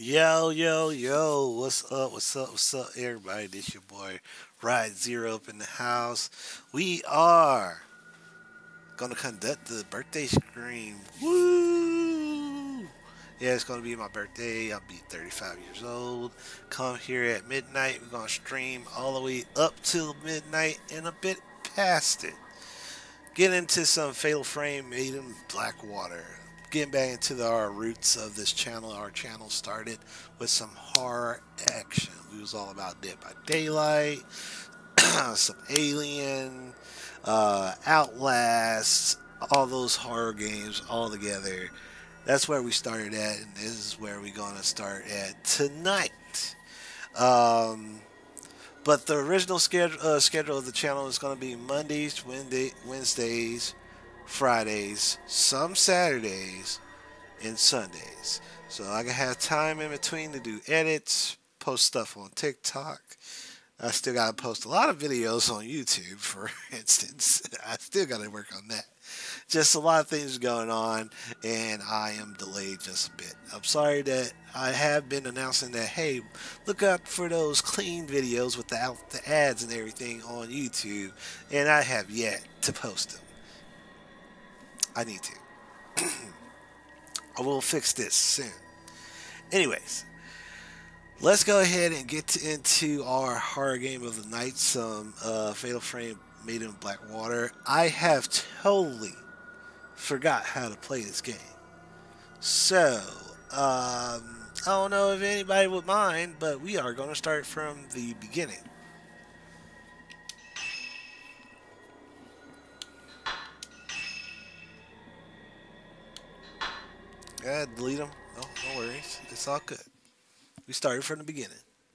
Yo, yo, yo, what's up, what's up, everybody? This your boy, Ride Zero up in the house. We are gonna conduct the birthday stream. Woo! Yeah, it's gonna be my birthday. I'll be 35 years old. Come here at midnight. We're gonna stream all the way up till midnight and a bit past it. Get into some Fatal Frame made in Blackwater. Getting back into our roots of this channel. Our channel started with some horror action. We was all about Dead by Daylight, some Alien, Outlast, all those horror games all together. That's where we started at, and this is where we're gonna start at tonight. Um, but the original schedule of the channel is going to be Mondays, Wednesdays, Fridays, some Saturdays, and Sundays. So I can have time in between to do edits, post stuff on TikTok. I still got to post a lot of videos on YouTube, for instance. I still got to work on that. Just a lot of things going on, and I am delayed just a bit. I'm sorry that I have been announcing that, hey, look out for those clean videos without the ads and everything on YouTube, and I have yet to post them. I need to. I will fix this soon. Anyways, let's go ahead and into our horror game of the night, some Fatal Frame made in Blackwater. I have totally forgot how to play this game. So, I don't know if anybody would mind, but we are going to start from the beginning. Yeah, delete them. No worries. It's all good. We started from the beginning.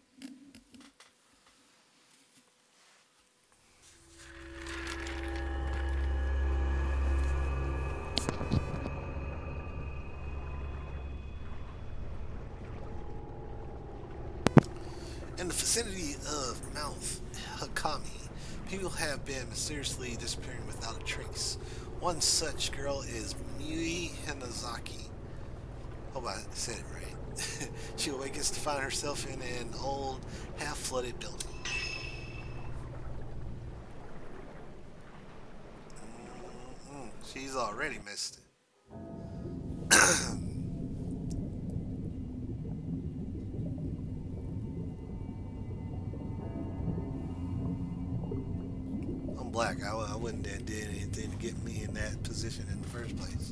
In the vicinity of Mount Hakami, people have been mysteriously disappearing without a trace. One such girl is Mui Hinazaki. Hope I said it right. She awakens to find herself in an old, half-flooded building. She's already missed it. I'm black. I wouldn't have did anything to get me in that position in the first place.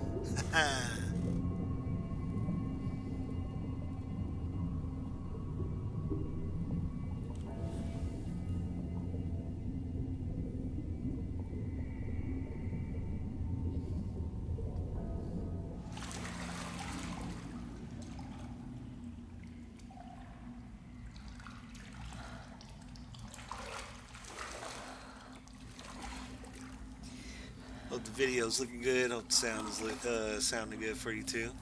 Hope the video's looking good. Hope the sound is sounding good for you too.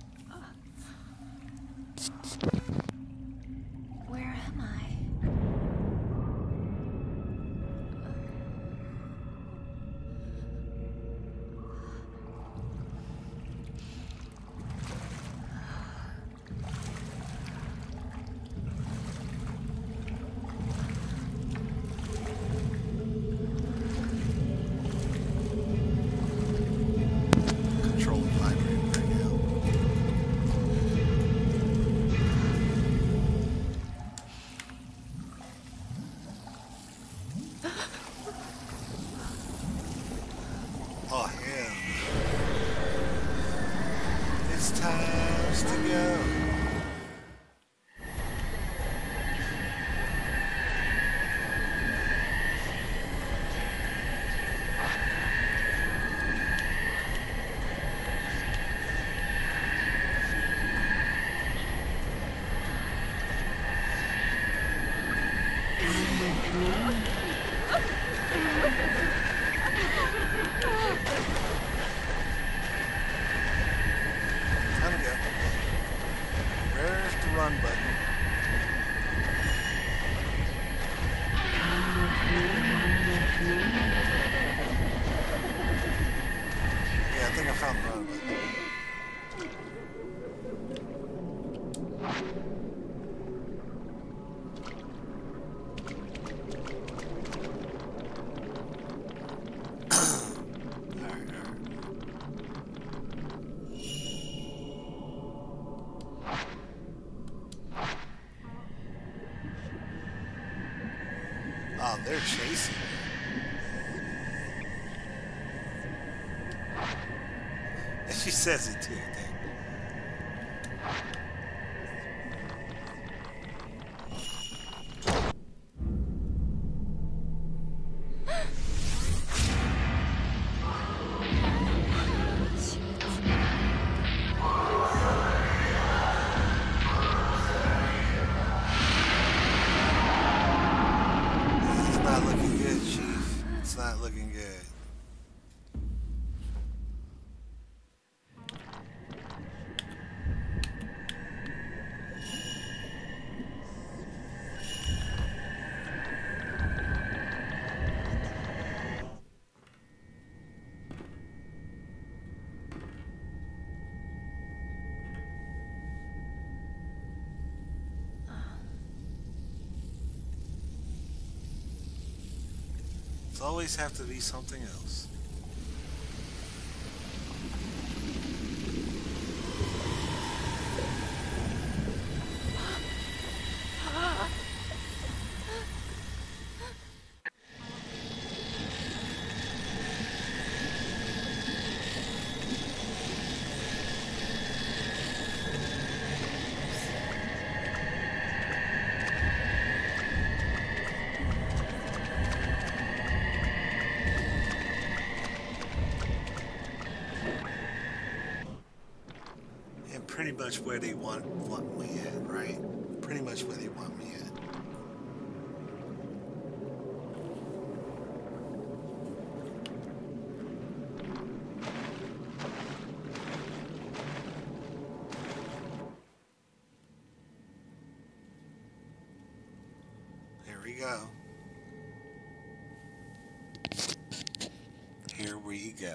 Where am I? Control vibrating right now. Oh hell! It's time to go. Time to go. Where's the run button? Yeah, I think I found the run button. they're chasing. And she says it too. It's not looking good, Chief. It's not looking good. It's always have to be something else. And pretty much where they want me at, right? Pretty much where they want me at. Here we go. Here we go.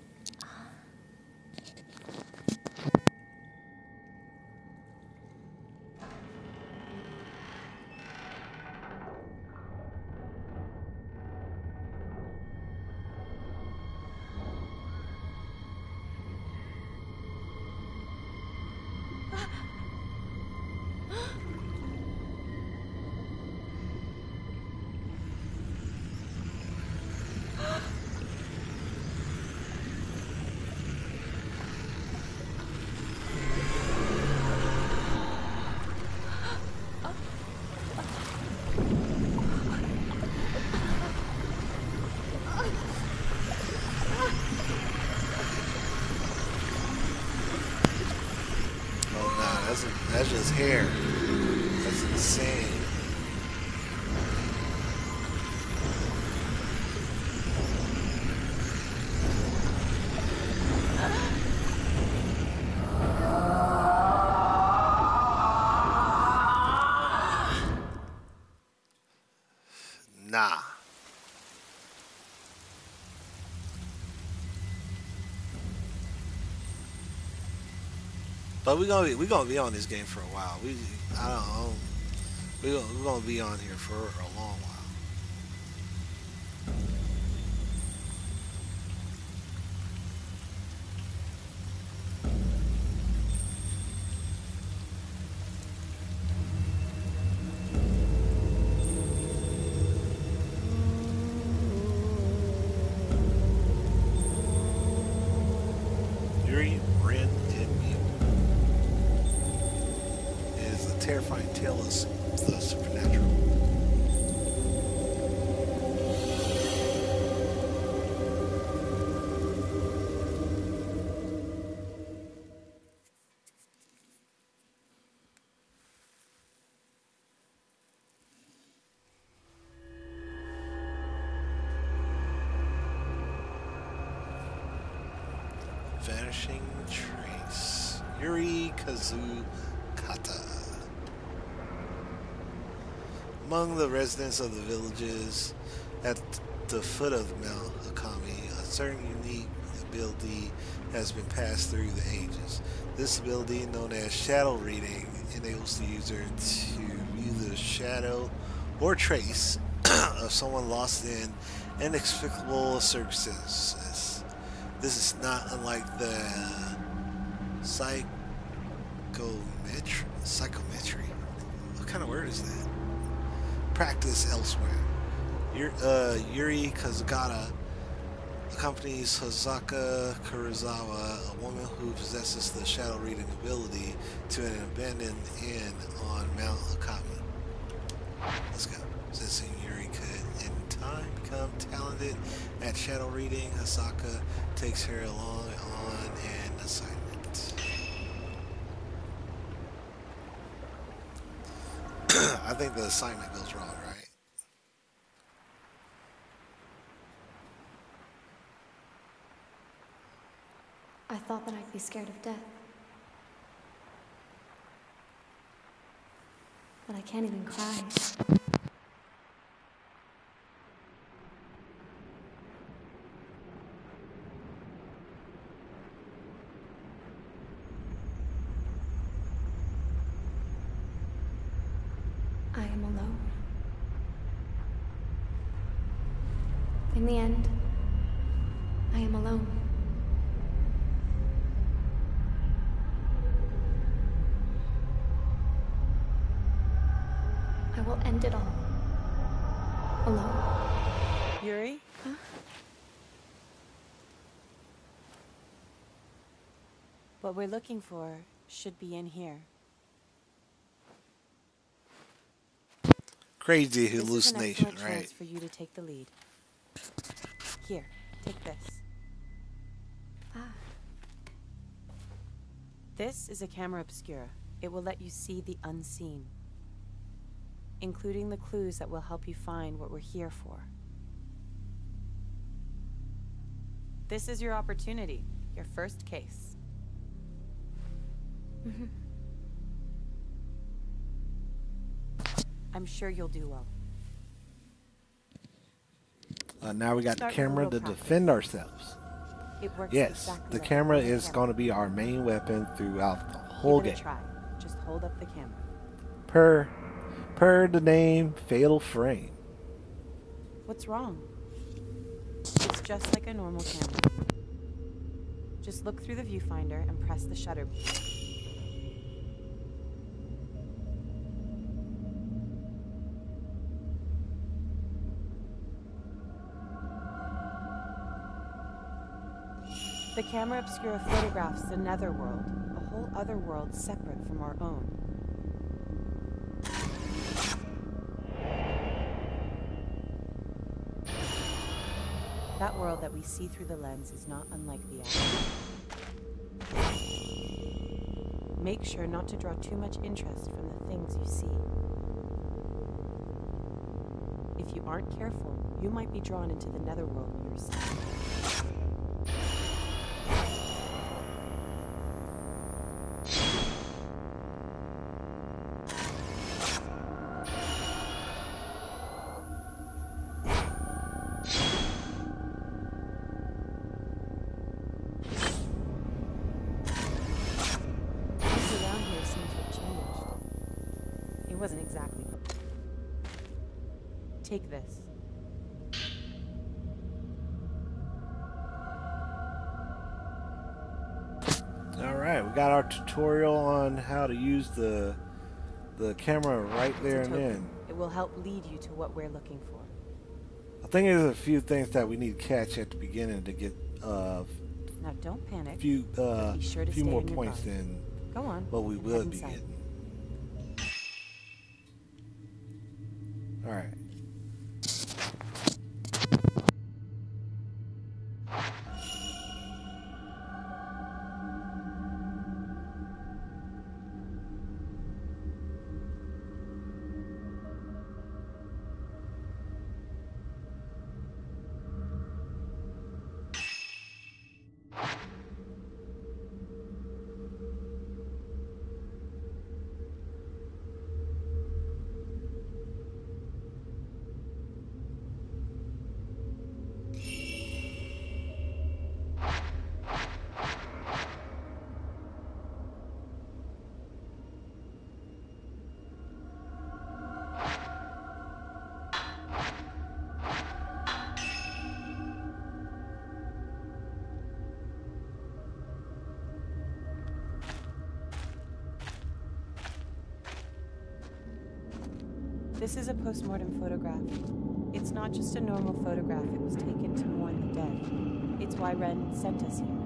That's just hair. That's insane. Nah. But we're gonna be on this game for a while. I don't know. We're gonna be on here for a long while. Yuri, Ren, and Mew. It is a terrifying tale of the supernatural. Vanishing Trace. Yuri Kazukata. Among the residents of the villages at the foot of Mount Hakami, a certain unique ability has been passed through the ages. This ability, known as shadow reading, enables the user to view the shadow or trace of someone lost in inexplicable circumstances. This is not unlike the psychometry. What kind of word is that? Practice elsewhere. Yuri Kazugata accompanies Hosaka Kurosawa, a woman who possesses the shadow reading ability, to an abandoned inn on Mount Akami. Let's go. Sensing Yuri could, in time, become talented at shadow reading, Hosaka takes her along on an assignment. I think the assignment goes wrong, right? I thought that I'd be scared of death. But I can't even cry. I am alone. In the end, I am alone. I will end it all. Alone. Yuri? Huh? What we're looking for should be in here. Crazy This is an hallucination, excellent right? chance for you to take the lead. Here, take this. Ah, This is a camera obscura. It will let you see the unseen, including the clues that will help you find what we're here for. This is your opportunity, your first case. I'm sure you'll do well. Now we got the Start with a camera little to practice. defend ourselves. It works Yes, exactly the like camera a real is going to be our main weapon throughout the whole Give it game. a try. Just hold up the camera. Per the name, Fatal Frame. What's wrong? It's just like a normal camera. Just look through the viewfinder and press the shutter. The camera obscura photographs the netherworld, a whole other world separate from our own. That world that we see through the lens is not unlike the other. Make sure not to draw too much interest from the things you see. If you aren't careful, you might be drawn into the netherworld yourself. Things around here seem to have changed. It wasn't exactly. Take this. All right, we got our tutorial on how to use the camera right there It's a and token. then. It will help lead you to what we're looking for. I think there's a few things that we need to catch at the beginning to get Now don't panic. few But be sure to few stay more on your points guard. than Go on. what we and will head be inside. getting. All right. This is a postmortem photograph. It's not just a normal photograph. It was taken to mourn the dead. It's why Ren sent us here.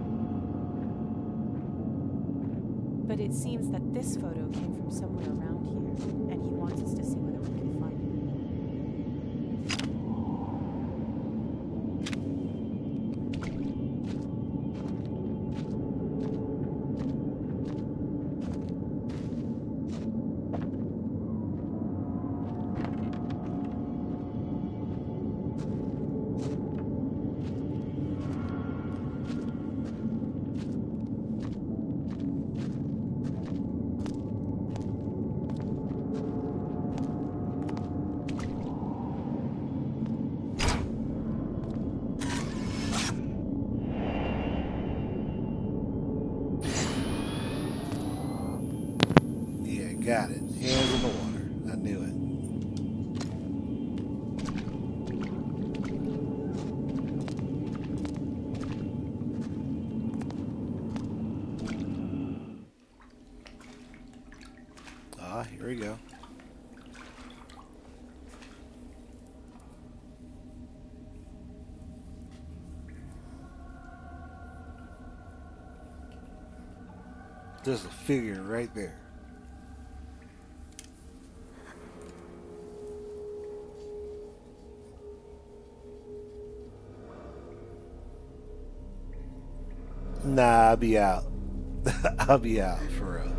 But it seems that this photo came from somewhere around here, and he wants us to see whether we can find it. Got it. Hands in the water. I knew it. Ah, here we go. There's a figure right there. Nah, I'll be out. I'll be out for real.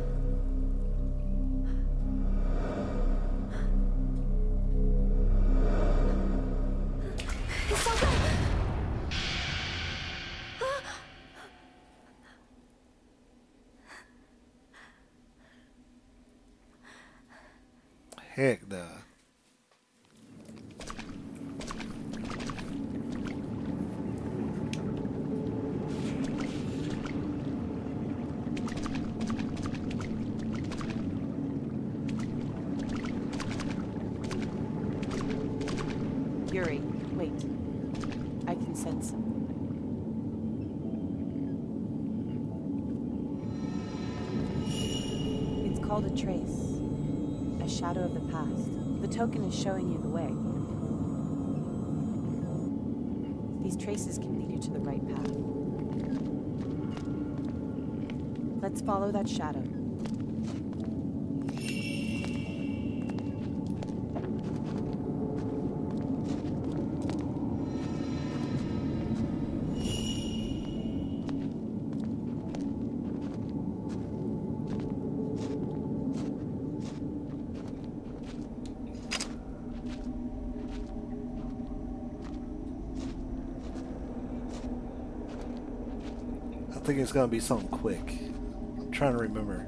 Heck nah. Yuri, wait. I can sense something. It's called a trace. A shadow of the past. The token is showing you the way. These traces can lead you to the right path. Let's follow that shadow. I think it's gonna be something quick. I'm trying to remember.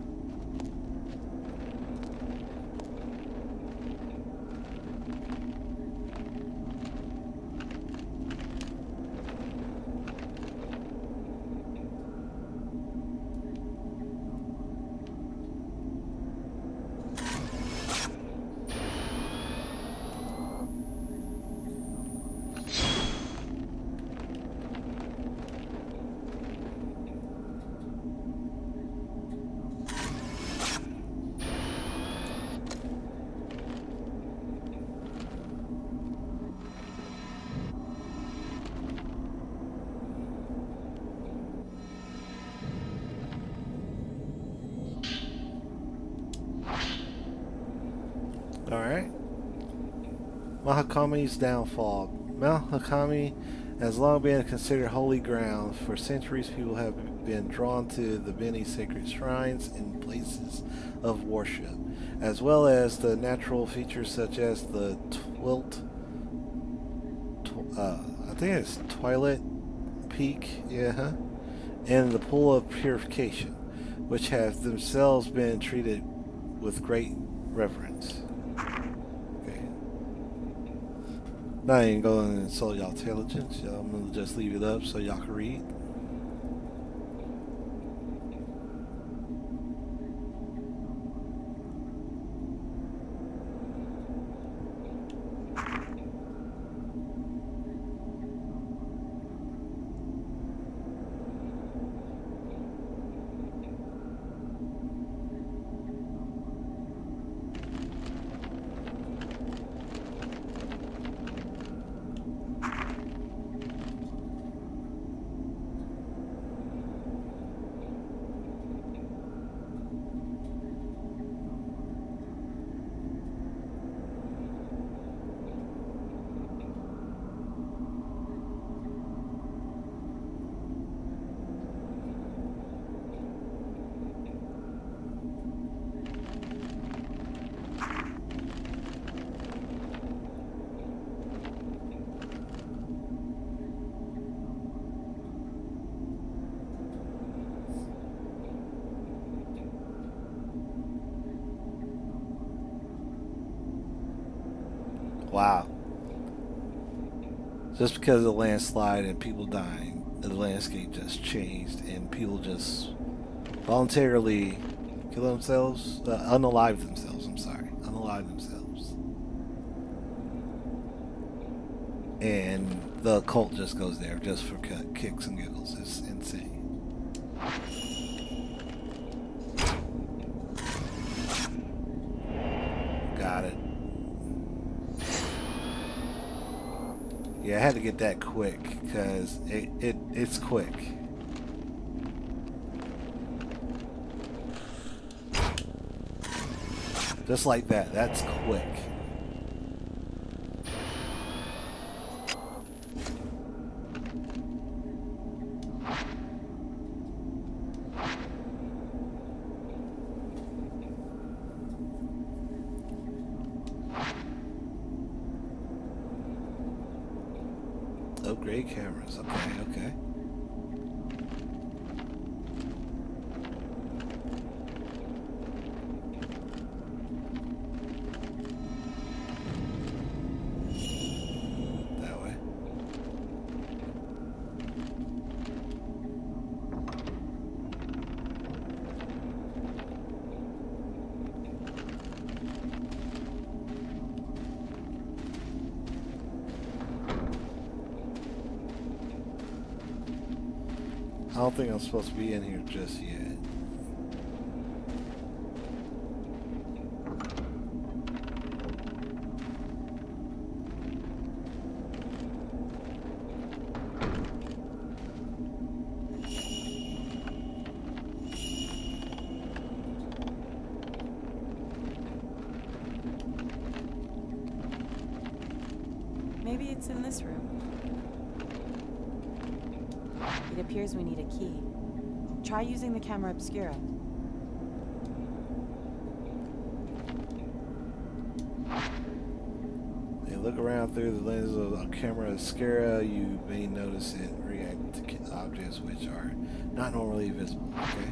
Alright. Mahakami's downfall. Mount Hakami has long been considered holy ground. For centuries, people have been drawn to the many sacred shrines and places of worship, as well as the natural features such as the I think it's Twilight Peak, and the Pool of Purification, which have themselves been treated with great reverence. Now I ain't going to insult y'all intelligence. I'm going to just leave it up so y'all can read. Wow. Just because of the landslide and people dying, the landscape just changed and people just voluntarily kill themselves, unalive themselves, I'm sorry, unalive themselves. And the cult just goes there just for kicks and giggles. It's insane. Got it. Yeah, I had to get that quick because it's quick. Just like that. That's quick. Upgrade cameras. Okay, okay. That way. I don't think I'm supposed to be in here just yet. Maybe it's in this room. It appears we need a key. Try using the camera obscura. When you look around through the lens of a camera obscura, you may notice it react to objects which are not normally visible. Okay.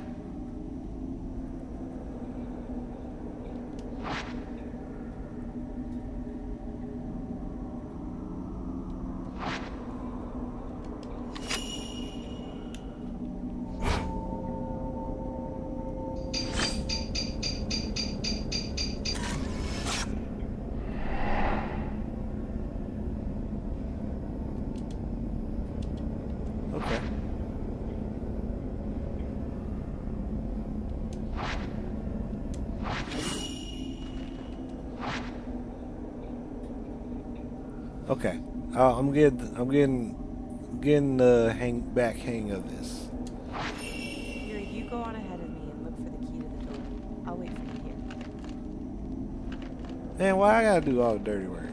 Okay. Okay. I'm getting the hang of this. Yuri, you go on ahead of me and look for the key to the door. I'll wait for you here. Man, why I gotta do all the dirty work?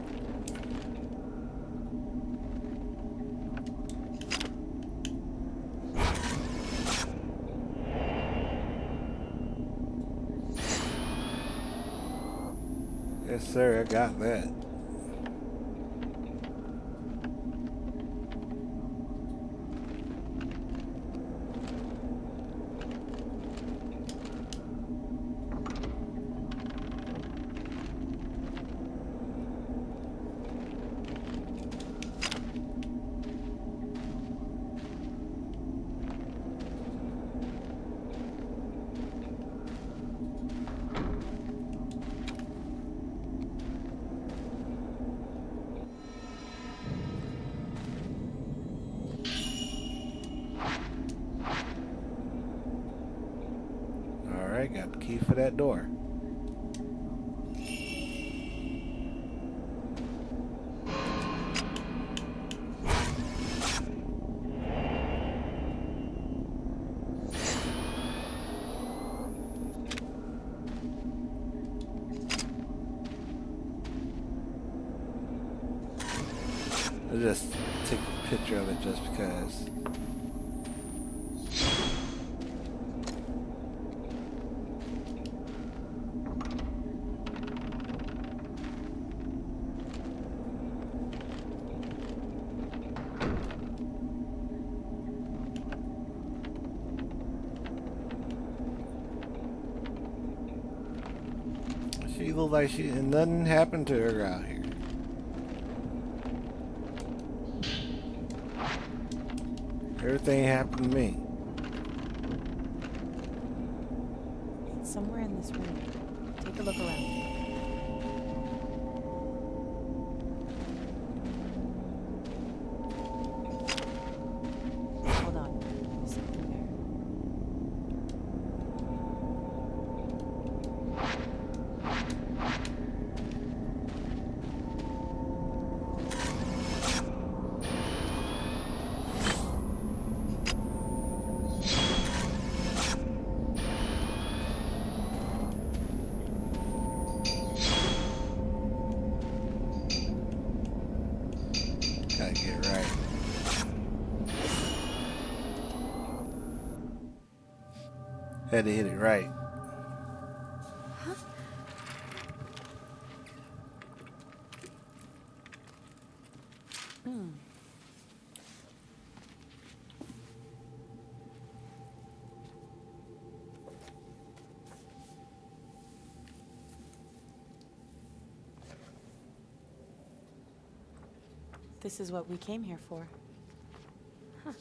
Yes, sir, I got that. Alright, got the key for that door. I'll just take a picture of it just because. She looked like nothing happened to her out here. Everything happened to me. It's somewhere in this room. Take a look around. Hold on. There's something there. Gotta get it right. Had to hit it right. This is what we came here for. Huh.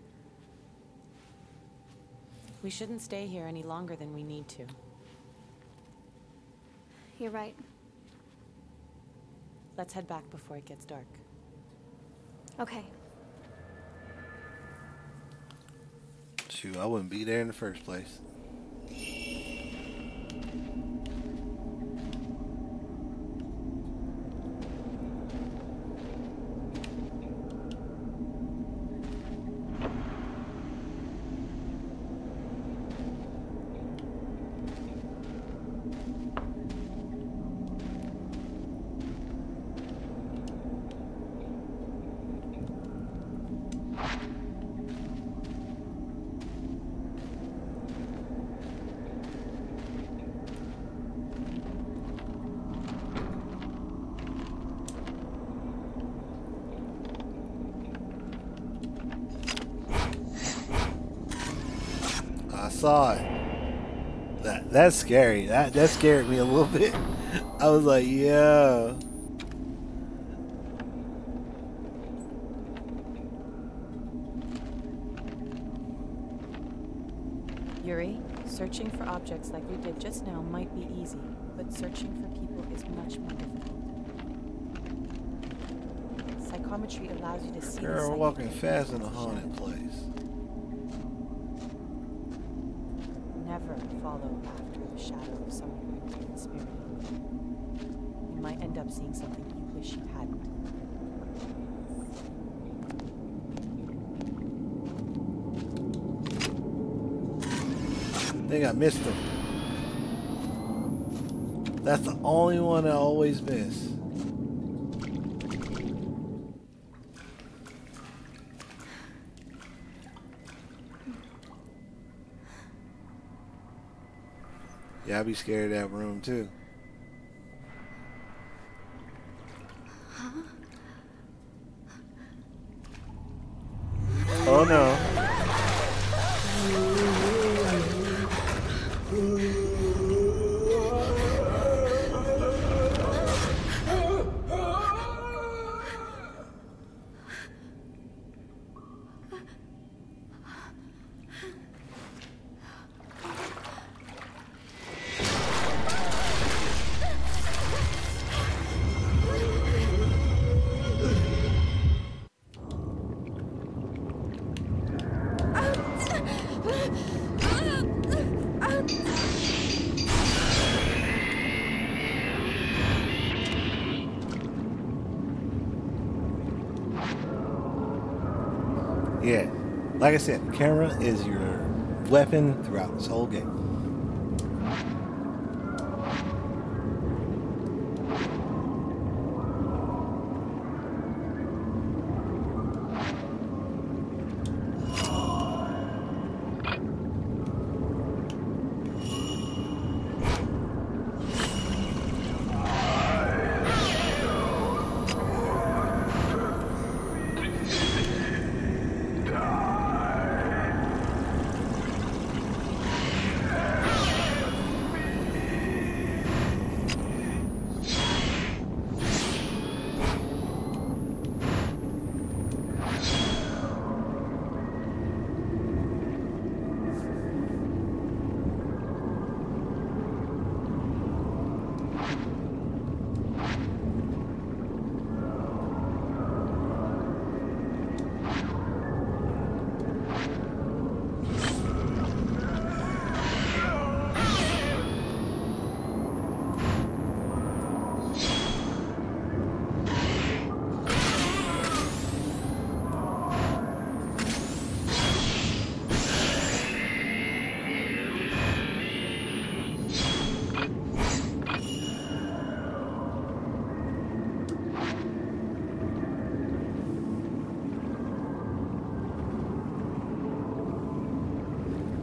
We shouldn't stay here any longer than we need to. You're right. Let's head back before it gets dark. Okay. Shoot, I wouldn't be there in the first place. I saw it. That's scary. That scared me a little bit. I was like, yeah. Yuri, searching for objects like we did just now might be easy, but searching for people is much more difficult. Psychometry allows you to see Girl, the we're walking psychic fast in a of the haunted shadows. place. Never follow after the shadow of someone who's been spirited. You might end up seeing something you wish you hadn't. I think I missed him. That's the only one I always miss. Yeah, I'd be scared of that room too. Oh no. Yeah, like I said, the camera is your weapon throughout this whole game.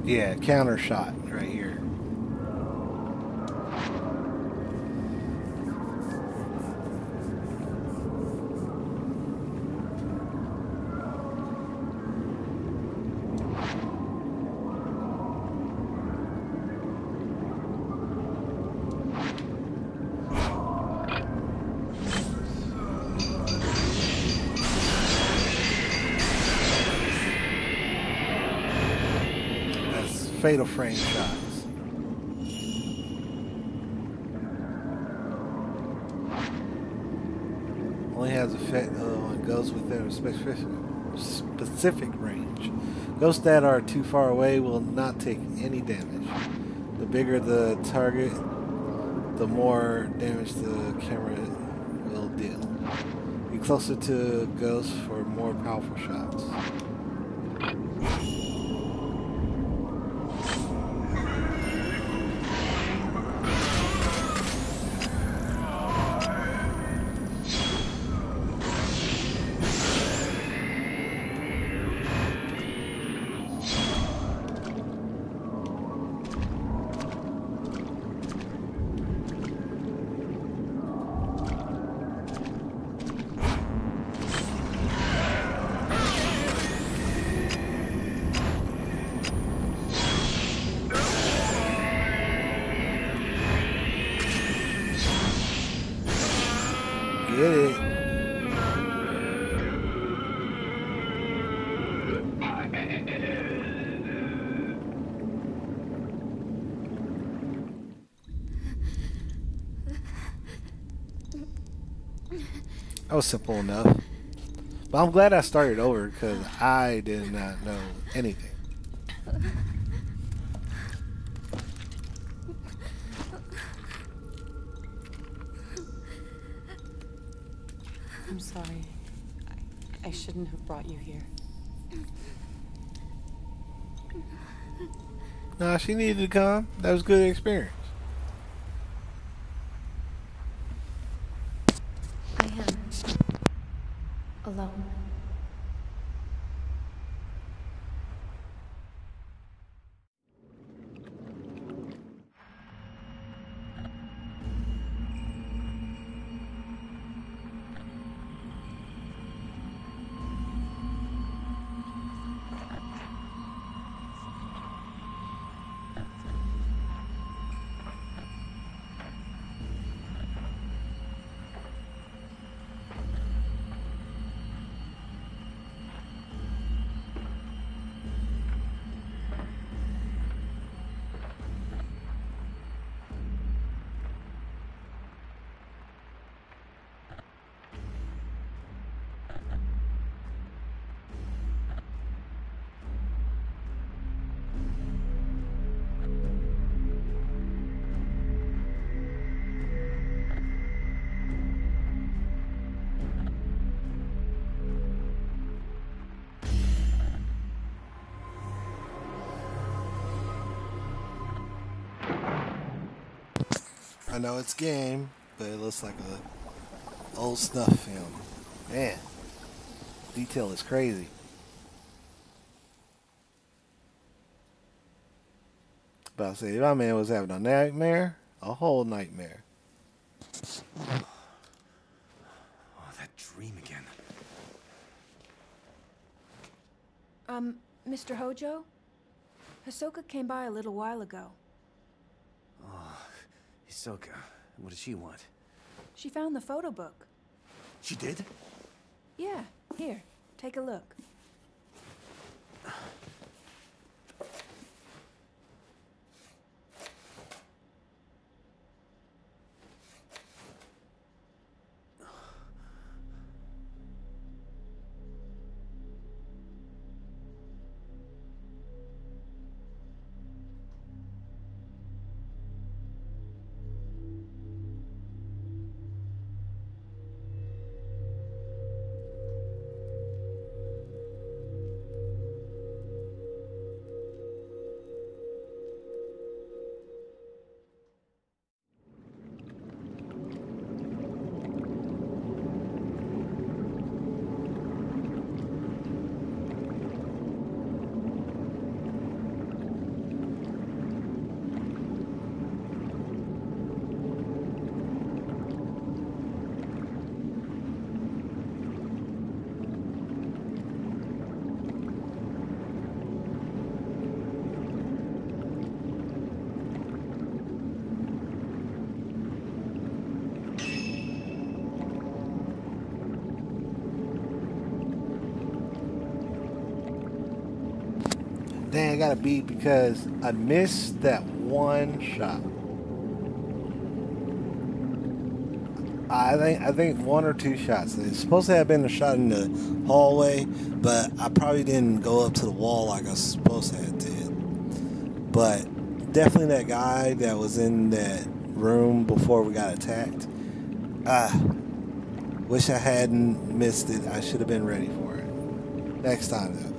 Yeah, counter shot right here. That's fatal frame shots. Only has effect when it goes within a specific range. Ghosts that are too far away will not take any damage. The bigger the target, the more damage the camera will deal. Be closer to ghosts for more powerful shots. Get it. That was simple enough. But I'm glad I started over because I did not know anything. I'm sorry. I shouldn't have brought you here. Nah, she needed to come. That was a good experience. I am alone. I know it's game, but it looks like a old snuff film. Man, detail is crazy. About to say, my man was having a nightmare, a whole nightmare. Oh, that dream again. Mr. Hojo? Hisoka came by a little while ago. Oh, Hisoka. What does she want? She found the photo book. She did? Yeah, here, take a look. Dang, I gotta beat because I missed that one shot. I think one or two shots. It's supposed to have been a shot in the hallway, but I probably didn't go up to the wall like I was supposed to have did. But definitely that guy that was in that room before we got attacked. Ah, wish I hadn't missed it. I should have been ready for it. Next time though.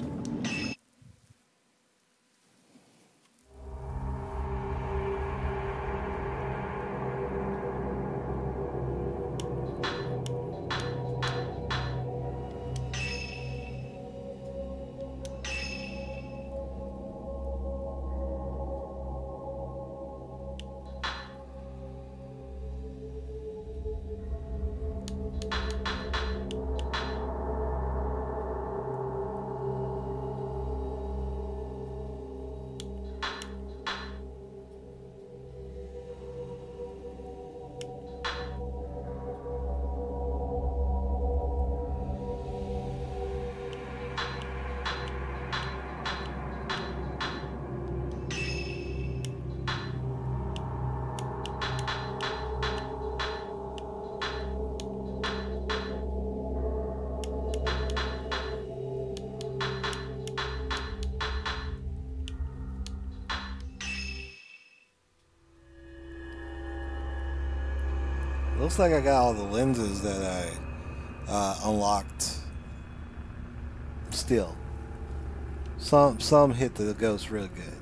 Looks like I got all the lenses that I unlocked. Still, some hit the ghost real good.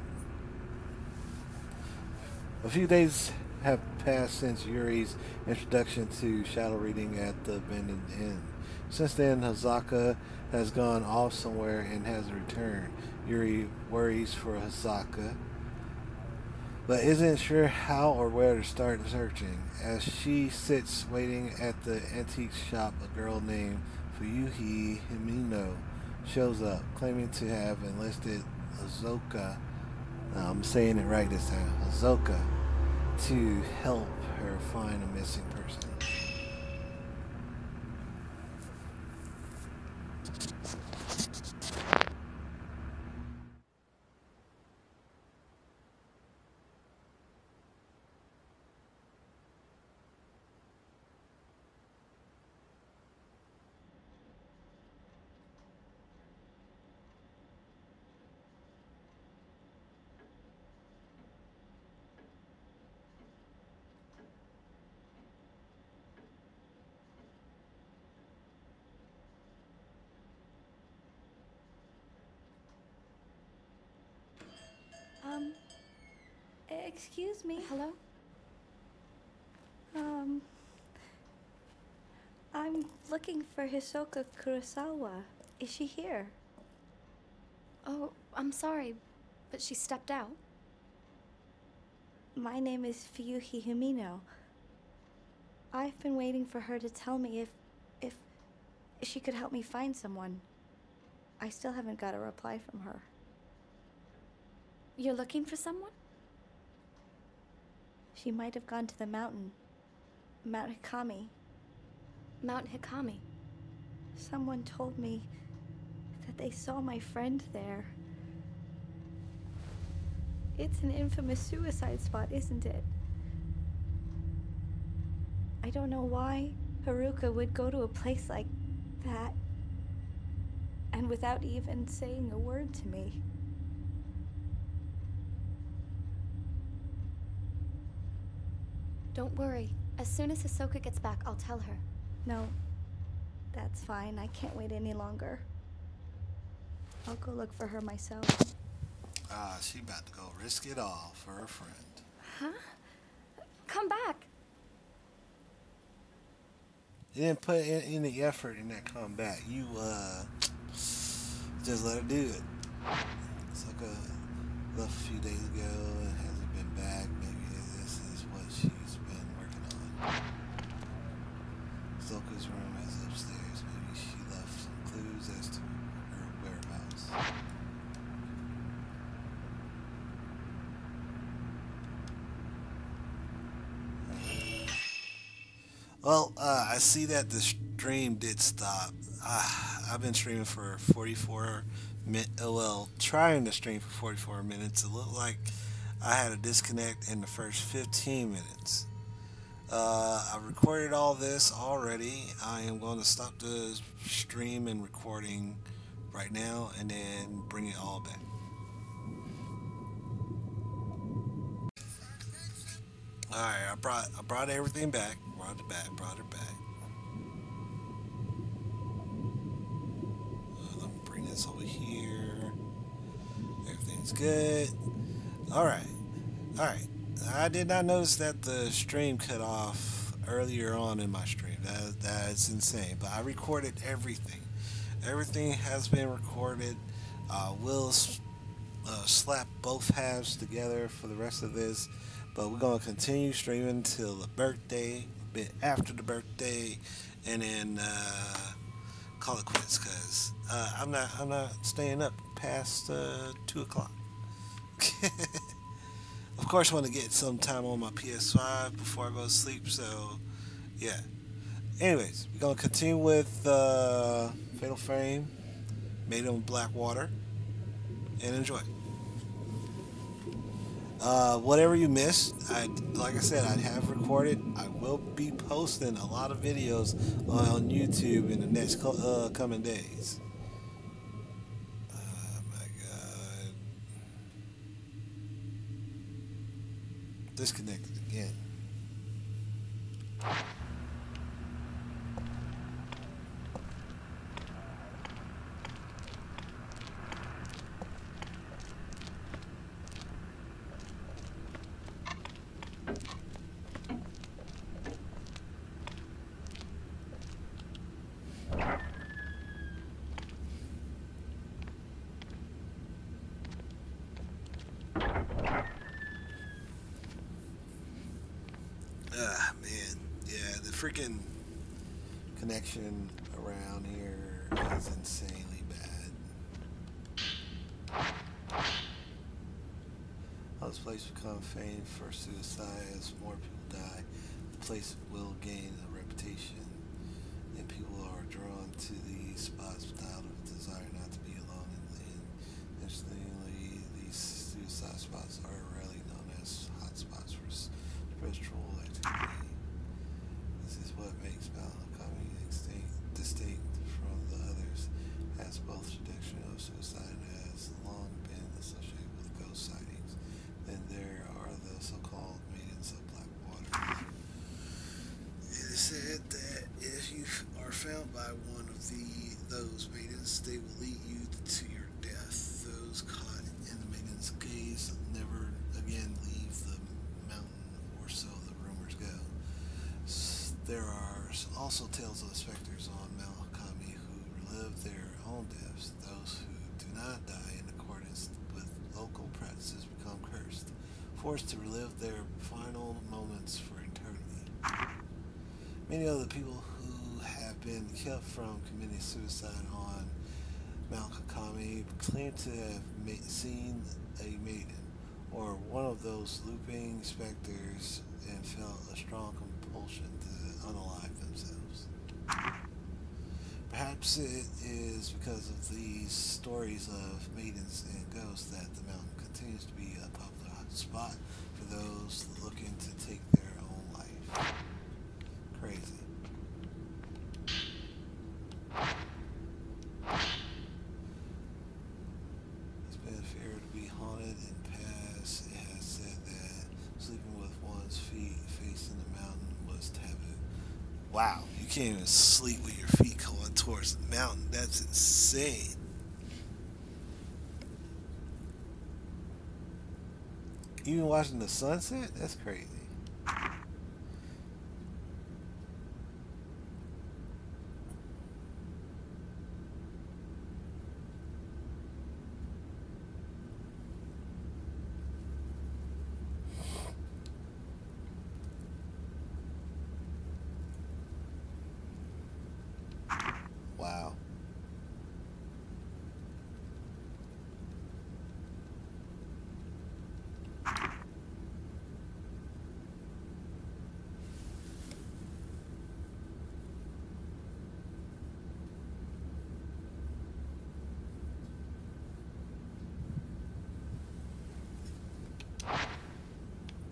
A few days have passed since Yuri's introduction to shadow reading at the abandoned inn. Since then, Hazaka has gone off somewhere and hasn't returned. Yuri worries for Hazaka, but isn't sure how or where to start searching. As she sits waiting at the antique shop, a girl named Fuyuhi Himino shows up, claiming to have enlisted Azoka, I'm saying it right this time, Azoka, to help her find a missing person. Excuse me. Hello? I'm looking for Hisoka Kurosawa. Is she here? Oh, I'm sorry, but she stepped out. My name is Fuyuhi Himino. I've been waiting for her to tell me if she could help me find someone. I still haven't got a reply from her. You're looking for someone? She might have gone to the mountain. Mount Hikami. Mount Hikami. Someone told me that they saw my friend there. It's an infamous suicide spot, isn't it? I don't know why Haruka would go to a place like that, and without even saying a word to me. Don't worry. As soon as Hisoka gets back, I'll tell her. No, that's fine. I can't wait any longer. I'll go look for her myself. Ah, she about to go risk it all for her friend. Huh? Come back. You didn't put in any effort in that comeback. You just let her do it. Suka left a few days ago and hasn't been back. Maybe this is what she's been working on. Soka's room is upstairs. Maybe she left some clues as to her whereabouts. Well, I see that the stream did stop. I've been streaming for 44 well, trying to stream for 44 minutes. It looked like I had a disconnect in the first 15 minutes. I recorded all this already. I am going to stop the stream and recording right now and then bring it all back. Alright, I brought everything back. Brought it back. Let me bring this over here. Everything's good. Alright. Alright. I did not notice that the stream cut off earlier on in my stream. That is insane. But I recorded everything. Everything has been recorded. We'll slap both halves together for the rest of this. But we're going to continue streaming till the birthday, a bit after the birthday, and then call it quits because I'm not staying up past 2 o'clock. Of course, I want to get some time on my PS5 before I go to sleep. So, yeah. Anyways, we're gonna continue with Fatal Frame, Made in Blackwater, and enjoy. Whatever you missed, like I said, I have recorded. I will be posting a lot of videos on YouTube in the next coming days. Oh my God. Disconnected again. Ah, man. Yeah, the freaking connection around here is insanely bad. How this place become famed for suicide as more people die. The place will gain a reputation, and people are drawn to these spots without a desire not to be alone in the end. Interestingly, these suicide spots are rarely known as hotspots for spiritual activity. This is what makes Mount Hakami distinct from the others, as both tradition of suicide has long been associated with ghost sightings. Then there are the so-called Maidens of Blackwater. It is said that if you are found by one of those maidens, they will lead you to your death. Those caught in the maidens' gaze never again leave the mountain, or so the rumors go. There are also tales of specters on Mount Hakami who relive their own deaths. Those who do not die in accordance with local practices become cursed, forced to relive their final moments for eternity. Many of the people who have been kept from committing suicide on Mount Hakami claim to have seen a maiden, or one of those looping specters, and felt a strong compulsion to unalive themselves. Perhaps it is because of these stories of maidens and ghosts that the mountain continues to be a popular spot for those looking to take their own life. Crazy. It's been feared to be haunted in the past. It has said that sleeping with one's feet facing the mountain was taboo. Wow, you can't even sleep with your feet going towards the mountain. That's insane. Even watching the sunset? That's crazy. Wow.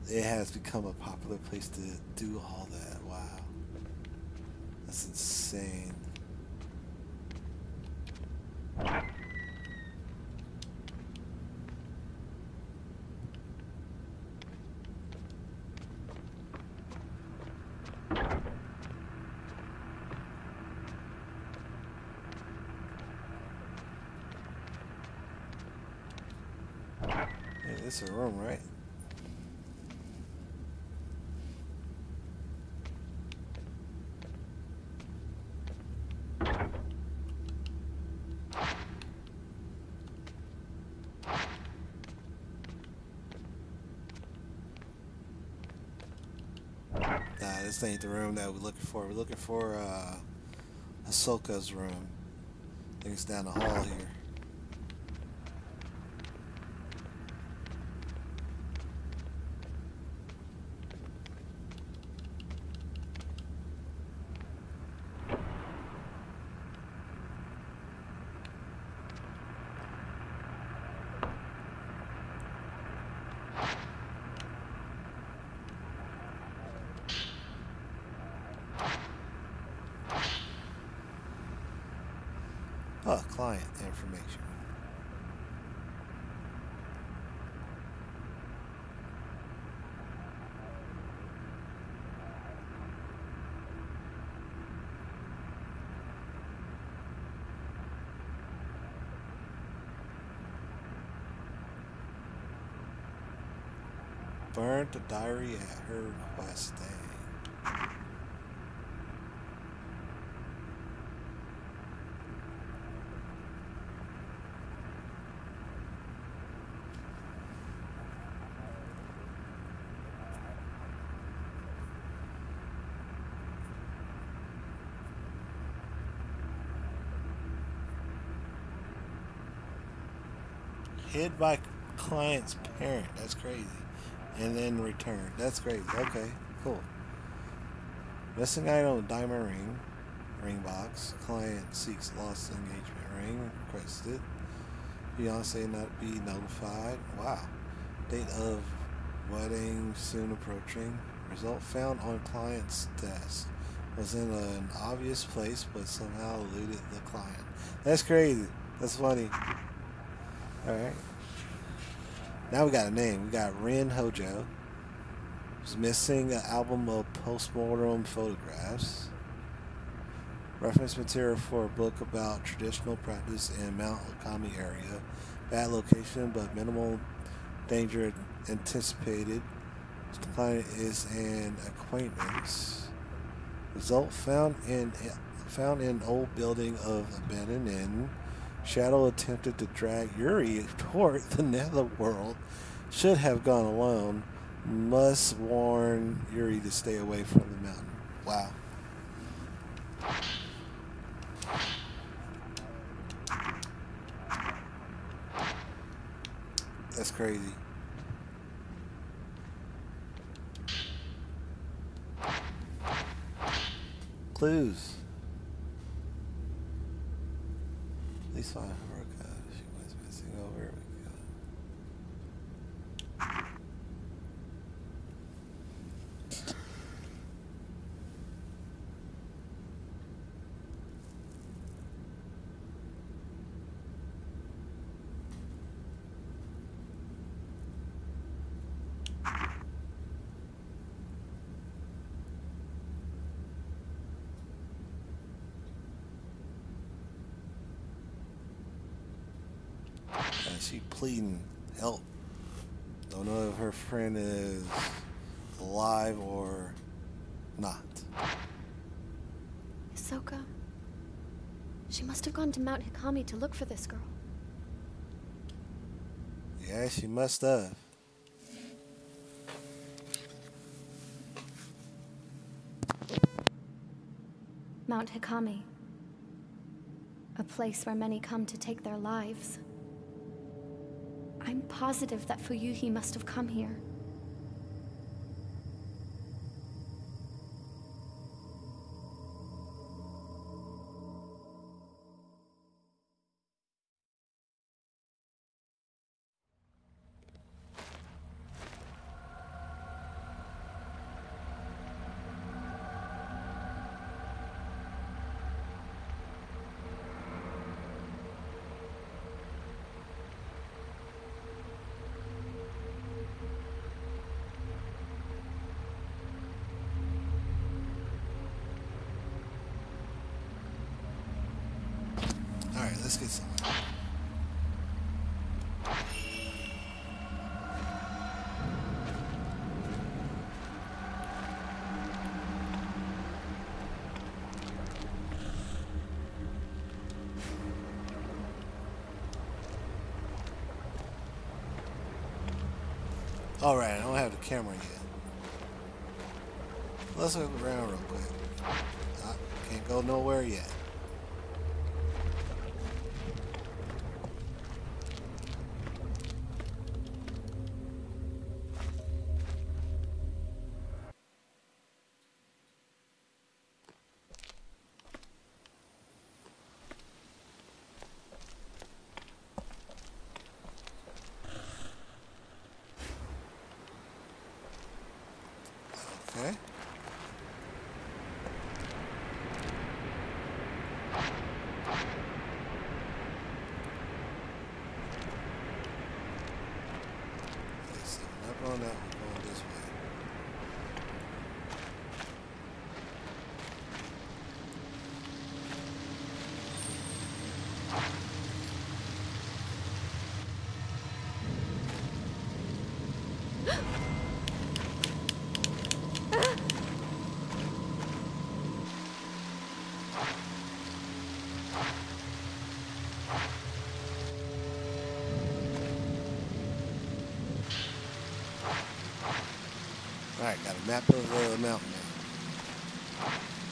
it has become a popular place to do all that. Wow. That's insane. Hey, this is a room, right? Nah, this ain't the room that we're looking for. We're looking for Ahsoka's room. I think it's down the hall here. Oh, client information. Burned the diary at her request. Dang. Hid by client's parent. That's crazy. And then returned. That's crazy. Okay, cool. Missing item, diamond ring. Ring box. Client seeks lost engagement ring. Requested. Fiance not be notified. Wow. Date of wedding soon approaching. Result found on client's desk. Was in an obvious place, but somehow eluded the client. That's crazy. That's funny. Alright. Now we got a name. We got Rin Hojo. Who's missing an album of postmortem photographs. Reference material for a book about traditional practice in Mount Okami area. Bad location, but minimal danger anticipated. The client is an acquaintance. Result found in old building of abandoned inn. Shadow attempted to drag Yuri toward the netherworld. Should have gone alone. Must warn Yuri to stay away from the mountain. Wow. That's crazy. Clues. Please find her. She was missing over. We go. She pleading help. Don't know if her friend is alive or not. Ahsoka. She must have gone to Mount Hikami to look for this girl. Yeah, she must have. Mount Hikami. A place where many come to take their lives. I'm positive that Fuyuhi must have come here. let's get somewhere. Alright, I don't have the camera yet. Let's look around real quick. Can't go nowhere yet. Okay. So not going that way, going this way. Alright, got a map of the mountain now.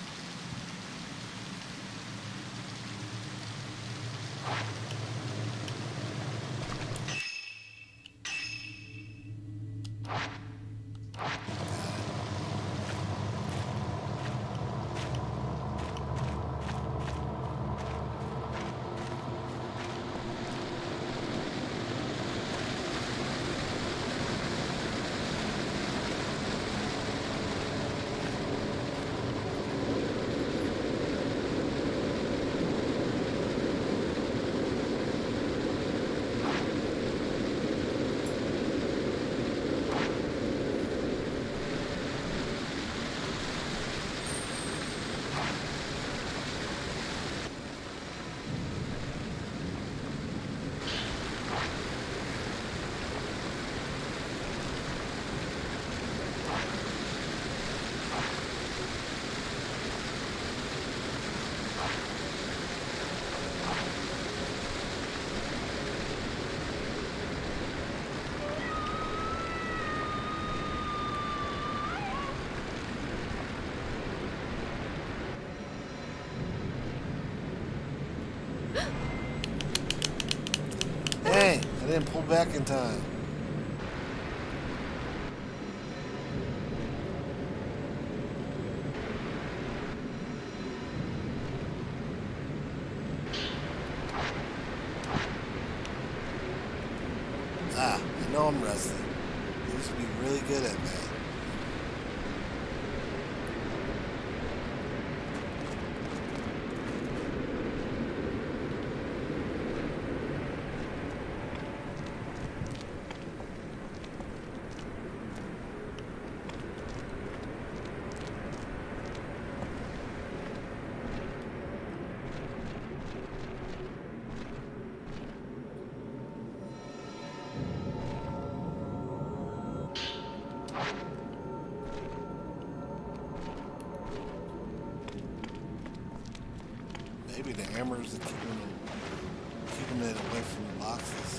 Dang, I didn't pull back in time. I know I'm rusty. I used to be really good at that. Maybe the hammers are keeping it away from the boxes.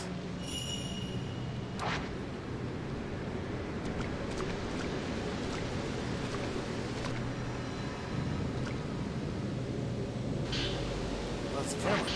That's the camera.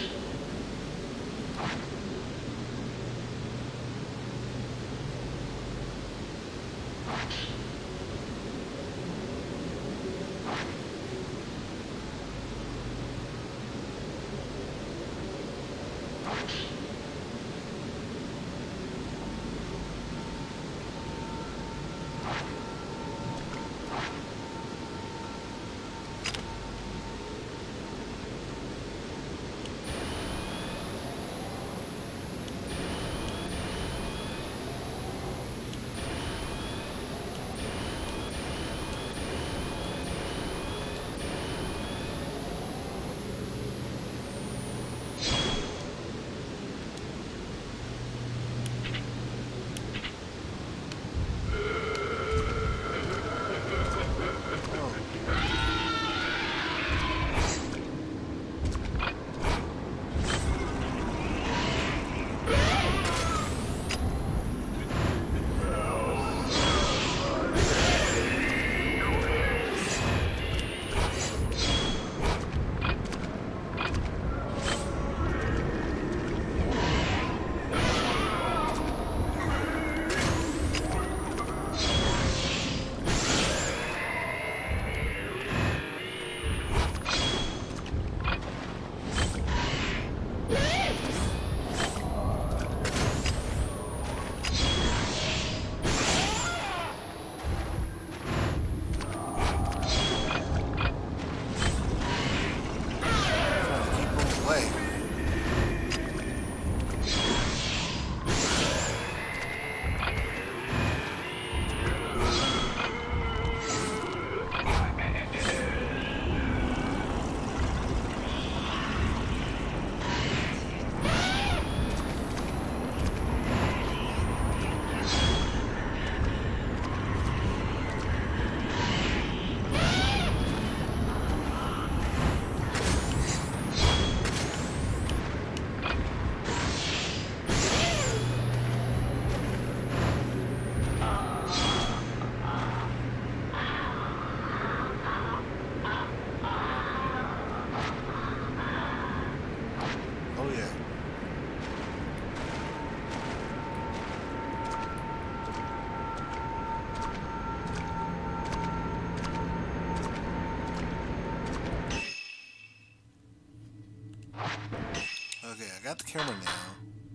got the camera now.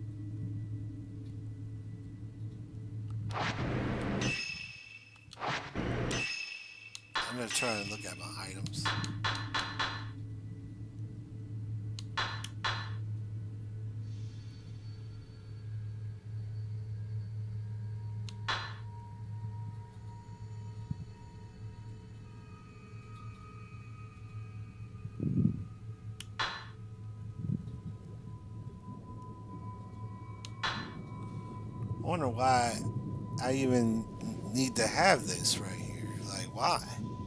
I'm gonna try and look at my items. I wonder why I even need to have this right here. Like, why?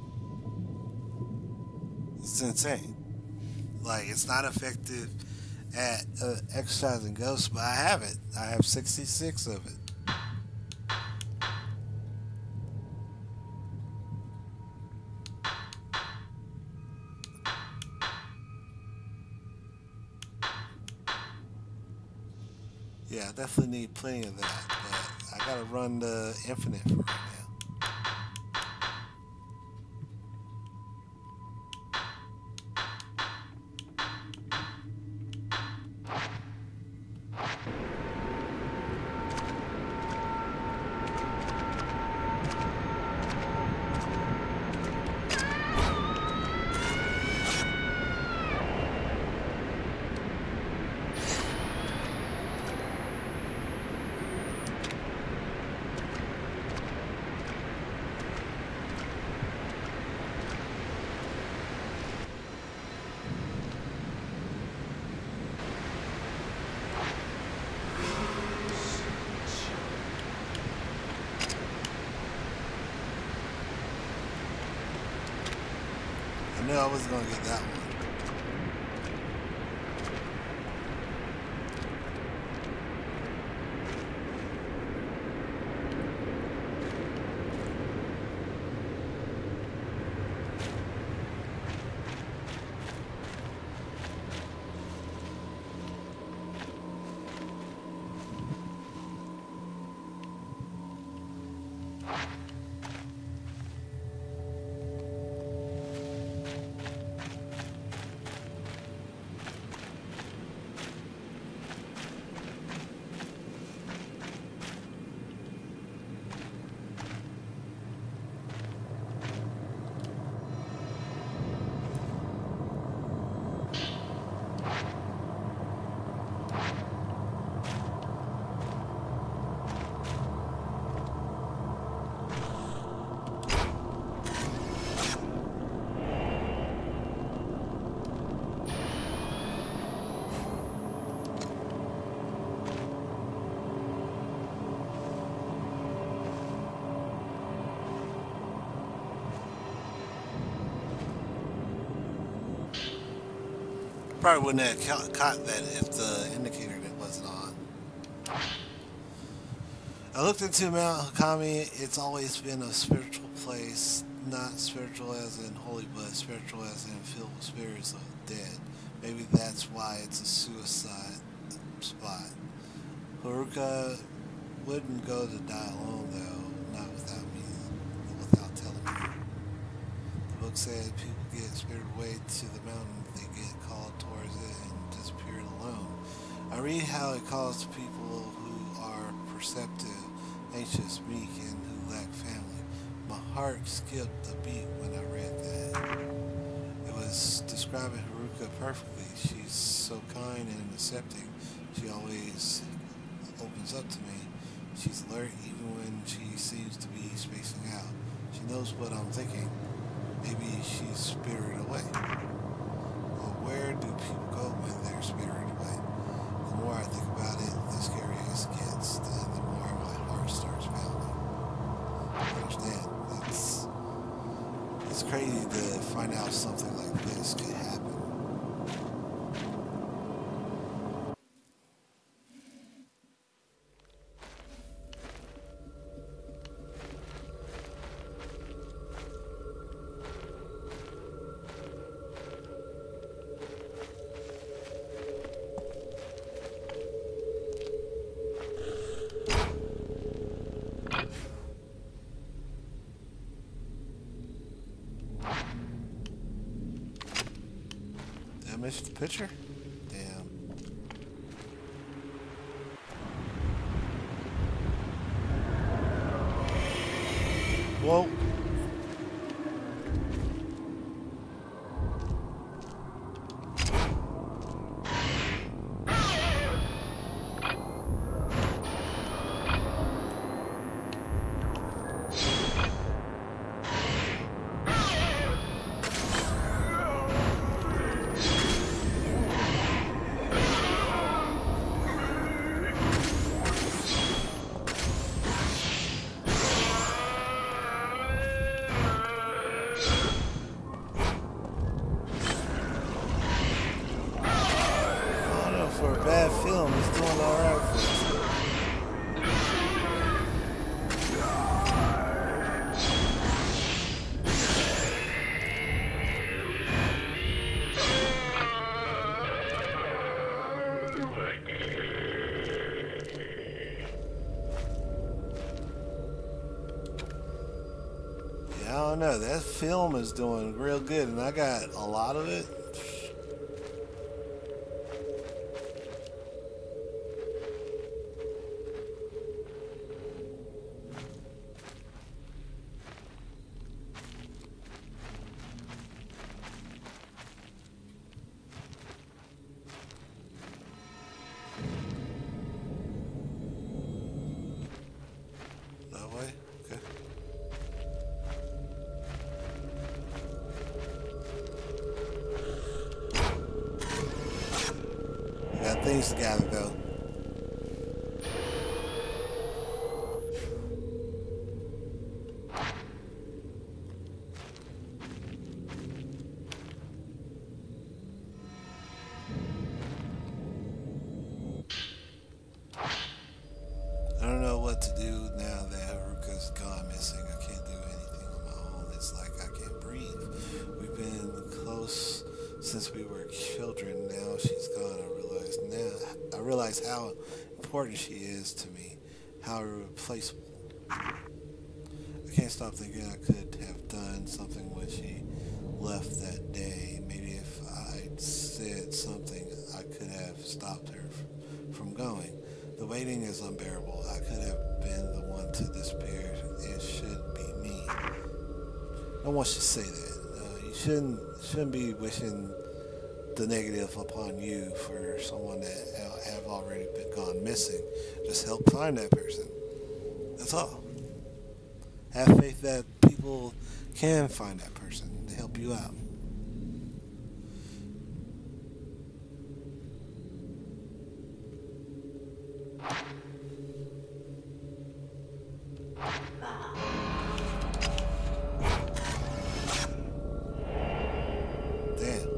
It's insane. Like, it's not effective at exercising ghosts, but I have it. I have 66 of it. Yeah, I definitely need plenty of that, but I gotta run the infinite for right now. I knew I was gonna get that one. Probably wouldn't have caught that if the indicator that wasn't on. I looked into Mount Hakami. It's always been a spiritual place, not spiritual as in holy, but spiritual as in filled with spirits of the dead. Maybe that's why it's a suicide spot. Haruka wouldn't go to die alone, though, not without telling me. The book said people get spirited away to the mountain, they get called towards it and disappear alone. I read how it calls to people who are perceptive, anxious, meek, and who lack family. My heart skipped a beat when I read that. It was describing Haruka perfectly. She's so kind and accepting. She always opens up to me. She's alert even when she seems to be spacing out. She knows what I'm thinking. Maybe she's spirited away. Well, where do people go when they're spirited away? The more I think about it, the scarier it gets, and the more my heart starts pounding. I understand. It's crazy to find out something like this could happen. Did I miss the picture? Damn. Whoa. For a bad film, it's doing alright for us. Yeah, I don't know. That film is doing real good, and I got a lot of it. That way? Okay. I got things to gather though. I don't know what to do now that Haruka's gone missing. I can't do anything on my own. It's like I can't breathe. We've been close since we were children. Now she's gone. I realize how important she is to me. How irreplaceable. I can't stop thinking I could have done something when she left that day. Maybe if I'd said something, I could have stopped her from going. The waiting is unbearable. I could have been the one to despair. It should be me. No one should say that. You shouldn't be wishing the negative upon you for someone that have already been gone missing. Just help find that person. That's all. Have faith that people can find that person to help you out. Damn.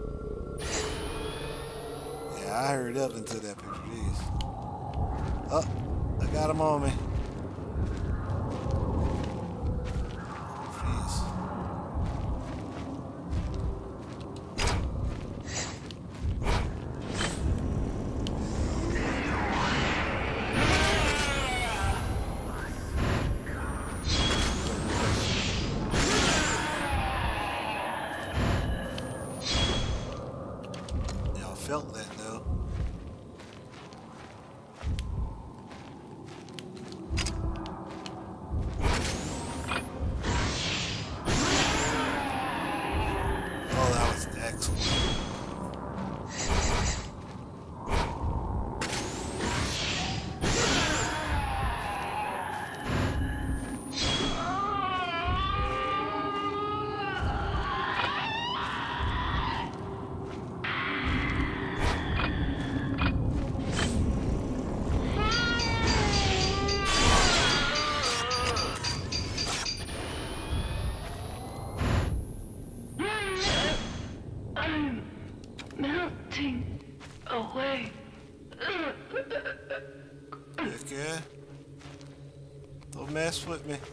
Yeah, I hurried up into that picture. Jeez. Oh, I got him on me. Jeez. Y'all felt that though. Oh, that was excellent. I'm melting away. Heck yeah. Don't mess with me.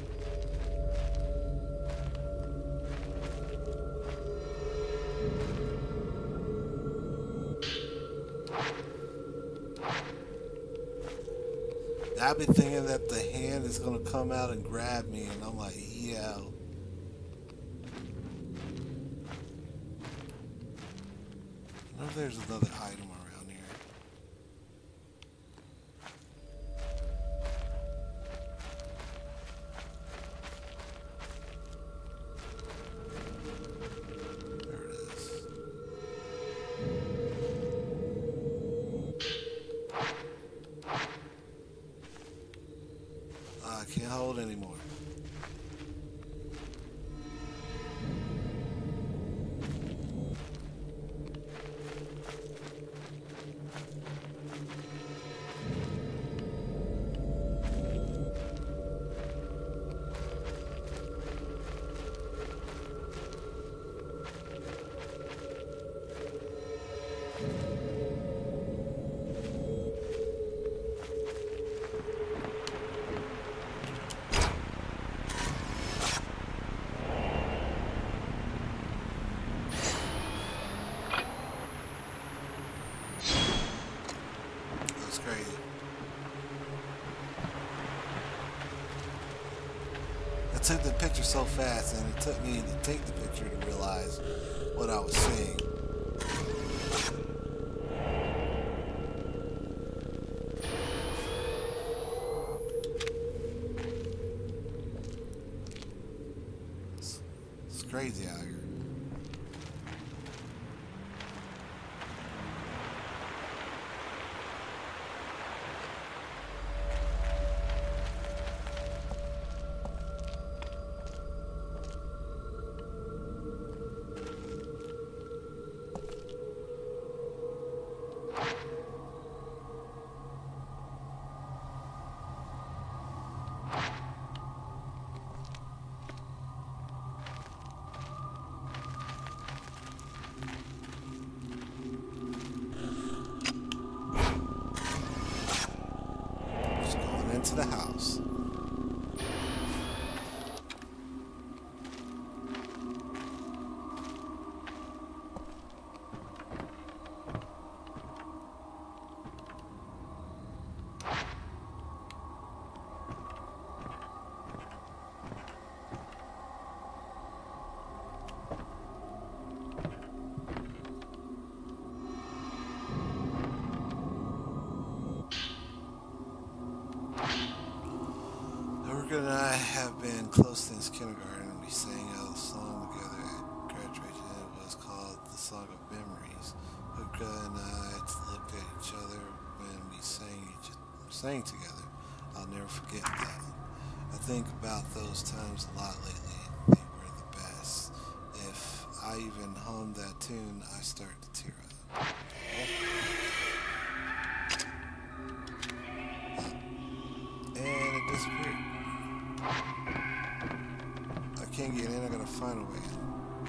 I've been thinking that the hand is gonna come out and grab me, and I'm like, yeah. I wonder if there's another item around here. I can't hold anymore. That's crazy. I took the picture so fast, and it took me to take the picture to realize what I was seeing. It's crazy out here. Just going into the house. Erica and I have been close since kindergarten. We sang a song together at graduation. It was called The Song of Memories. Erica and I looked at each other when we sang together. I'll never forget that. I think about those times a lot lately. They were the best. If I even hummed that tune, I start to tear up. And it disappeared. I can't get in, I gotta find a way in.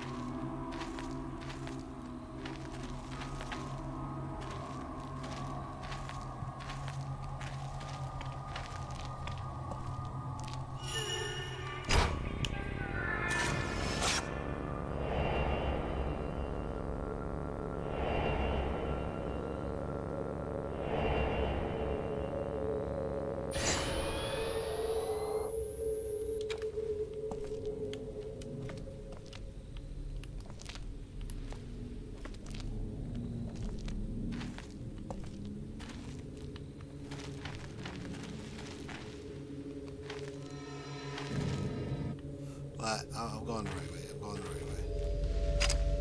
But I'm going the right way. I'm going the right way.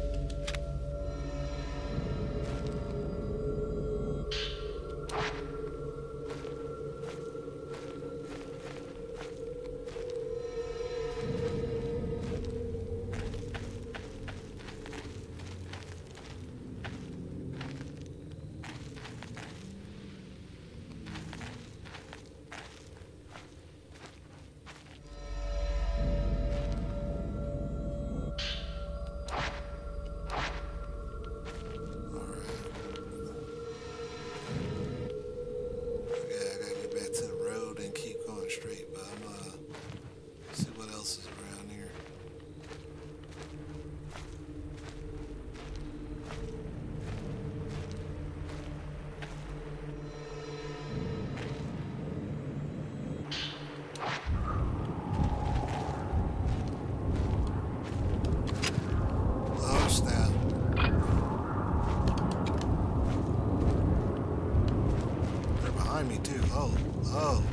Me too. Oh.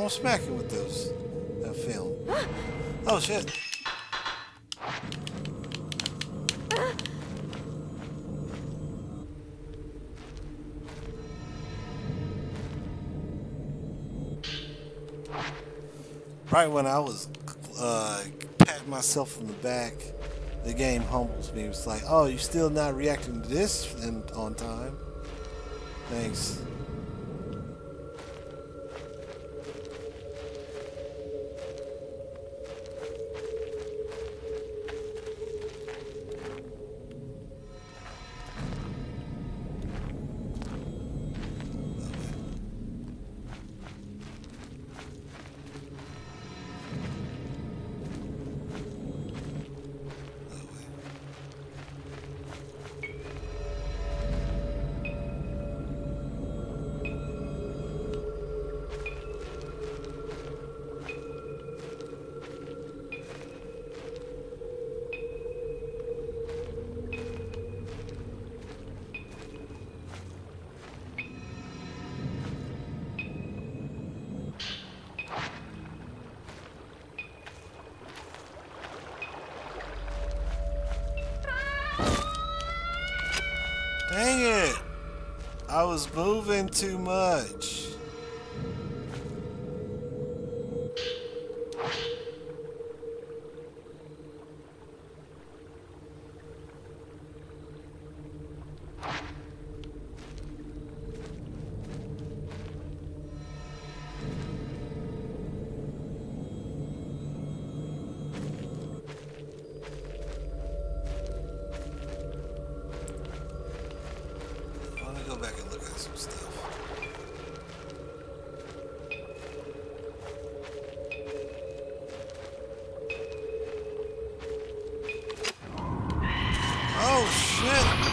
gonna smack it with that film. Oh shit. Right when I was patting myself on the back, the game humbles me. It's like, oh, you're still not reacting to this on time. Thanks. Dang it! I was moving too much. Go back and look at some stuff. Oh shit!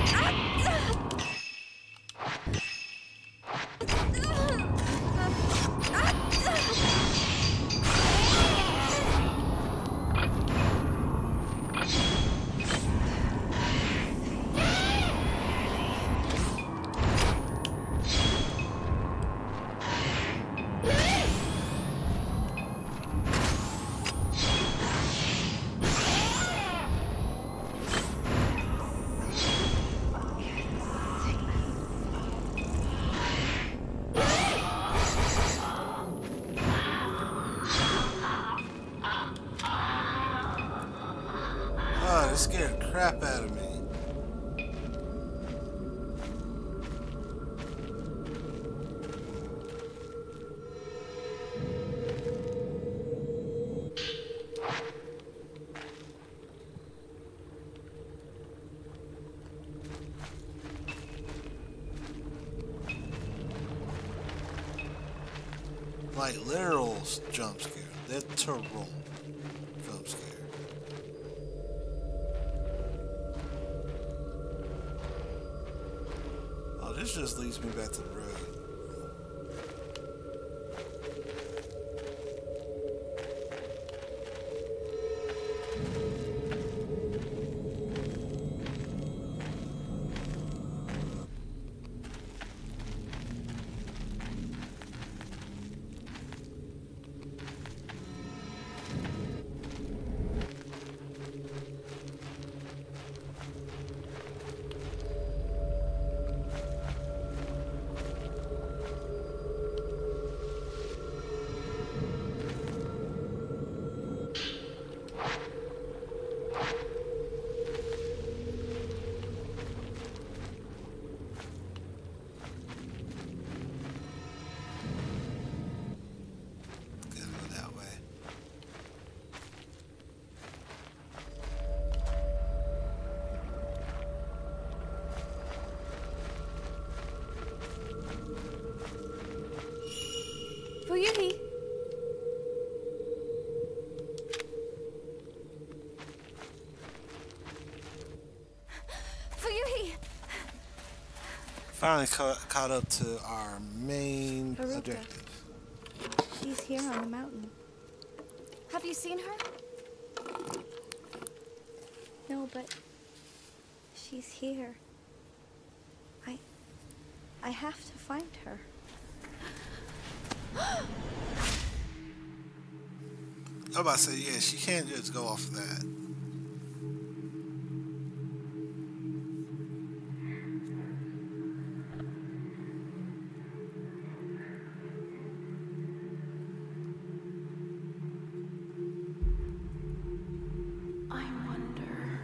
Oh, that scared the crap out of me. Like literal jump scare. Literal jump scare. Oh, this just leads me back to the road. Fuyuhi! Fuyuhi! Finally caught up to our main Haruka. objective. She's here on the mountain. Have you seen her? No, but she's here. I have to find her. I'm about to say, yeah, she can't just go off of that. I wonder.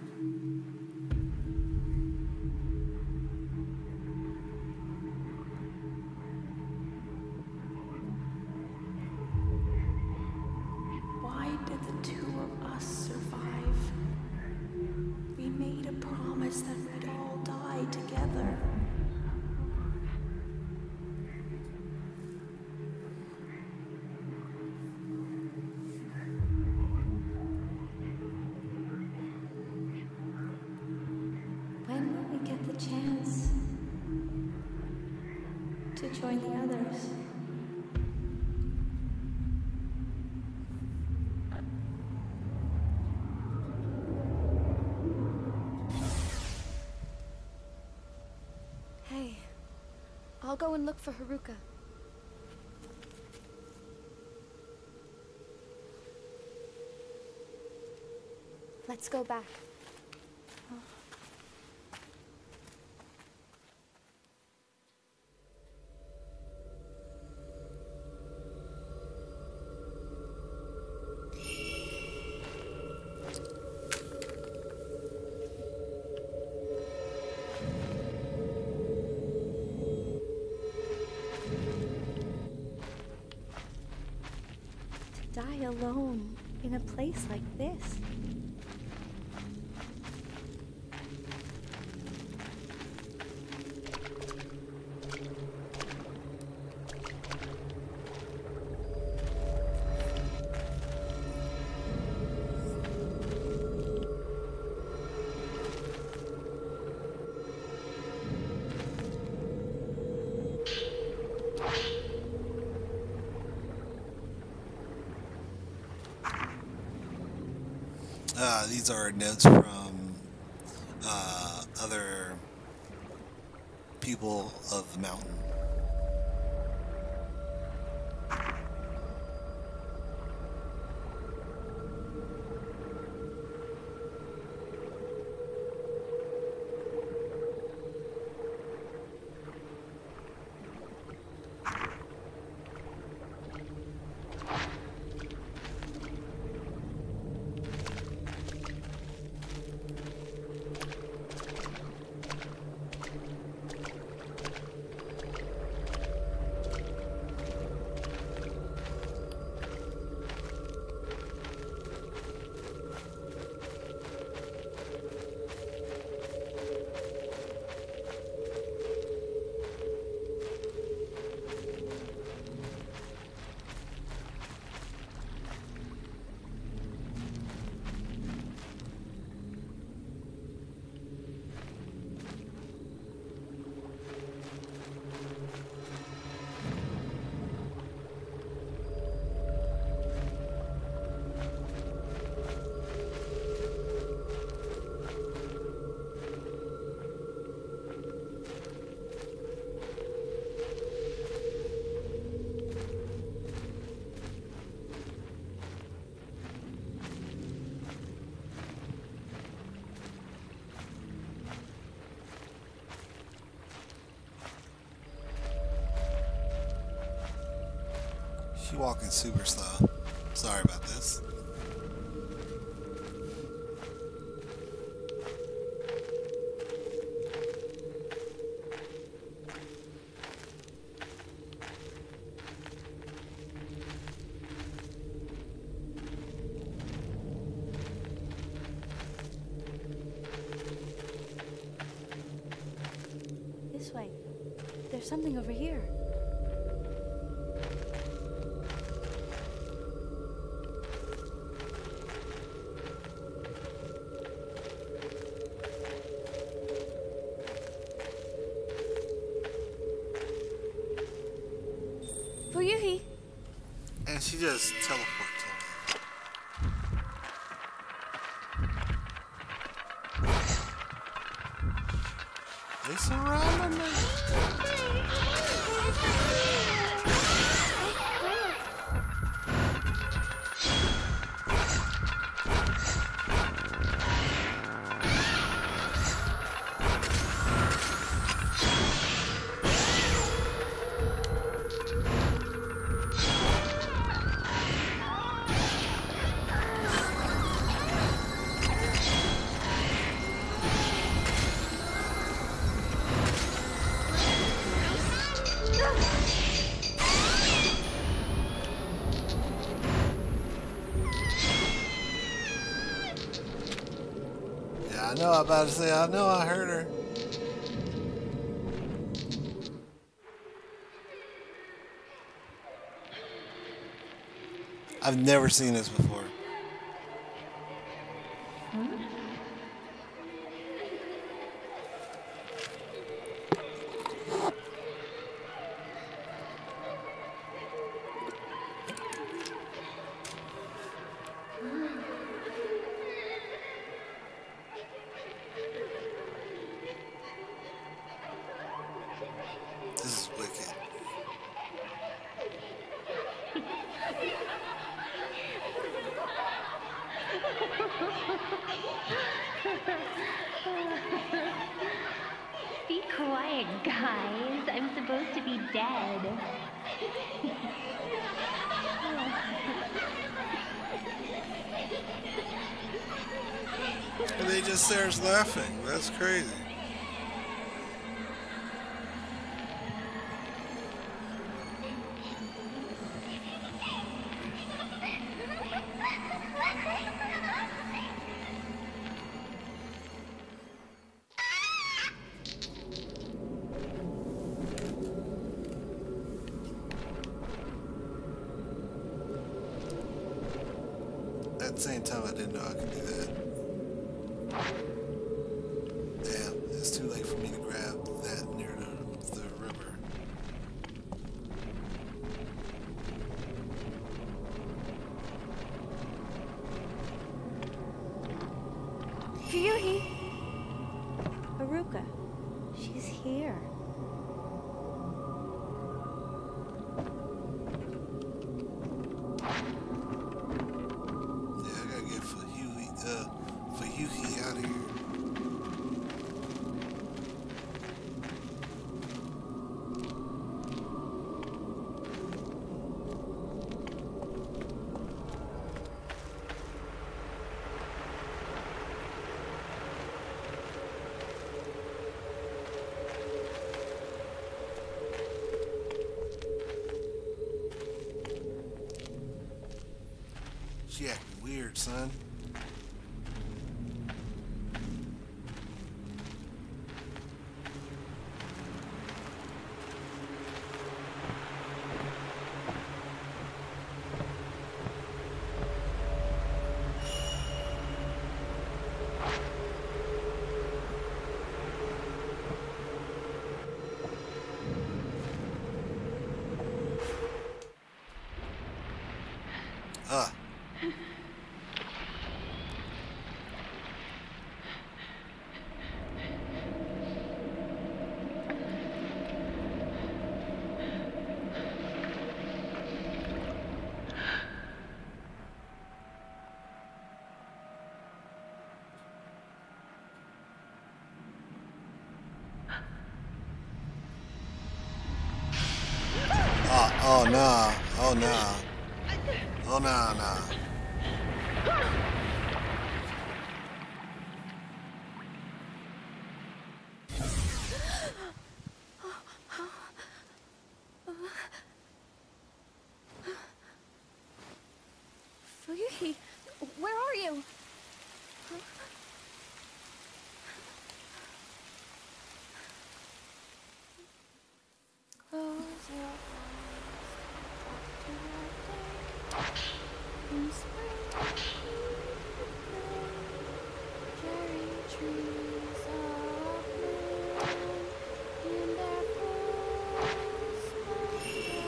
Why did the two of us survive? We made a promise that we'd all die together. When will we get the chance to join the others? Hey, I'll go and look for Haruka. Let's go back. To die alone in a place like this. These are notes from other people of the mountain. She walking super slow. Sorry about this. This way. There's something over here. Fuyuhi! And she just teleports on. They surrounded me. I know. I'm about to say. I know. I heard her. I've never seen this before. This is wicked. Be quiet, guys. I'm supposed to be dead. And they just starts laughing. That's crazy. At the same time, I didn't know I could do that. Damn, it's too late for me to grab that near the river. Ryuhi! Haruka, she's here. Yeah, I gotta get Fuyuhi out of here. She acting weird, son. Oh nah. Oh nah. Oh nah. Fuyuhi, where are you? Close your eyes. In spring, cherry trees are bloom in their full splendor.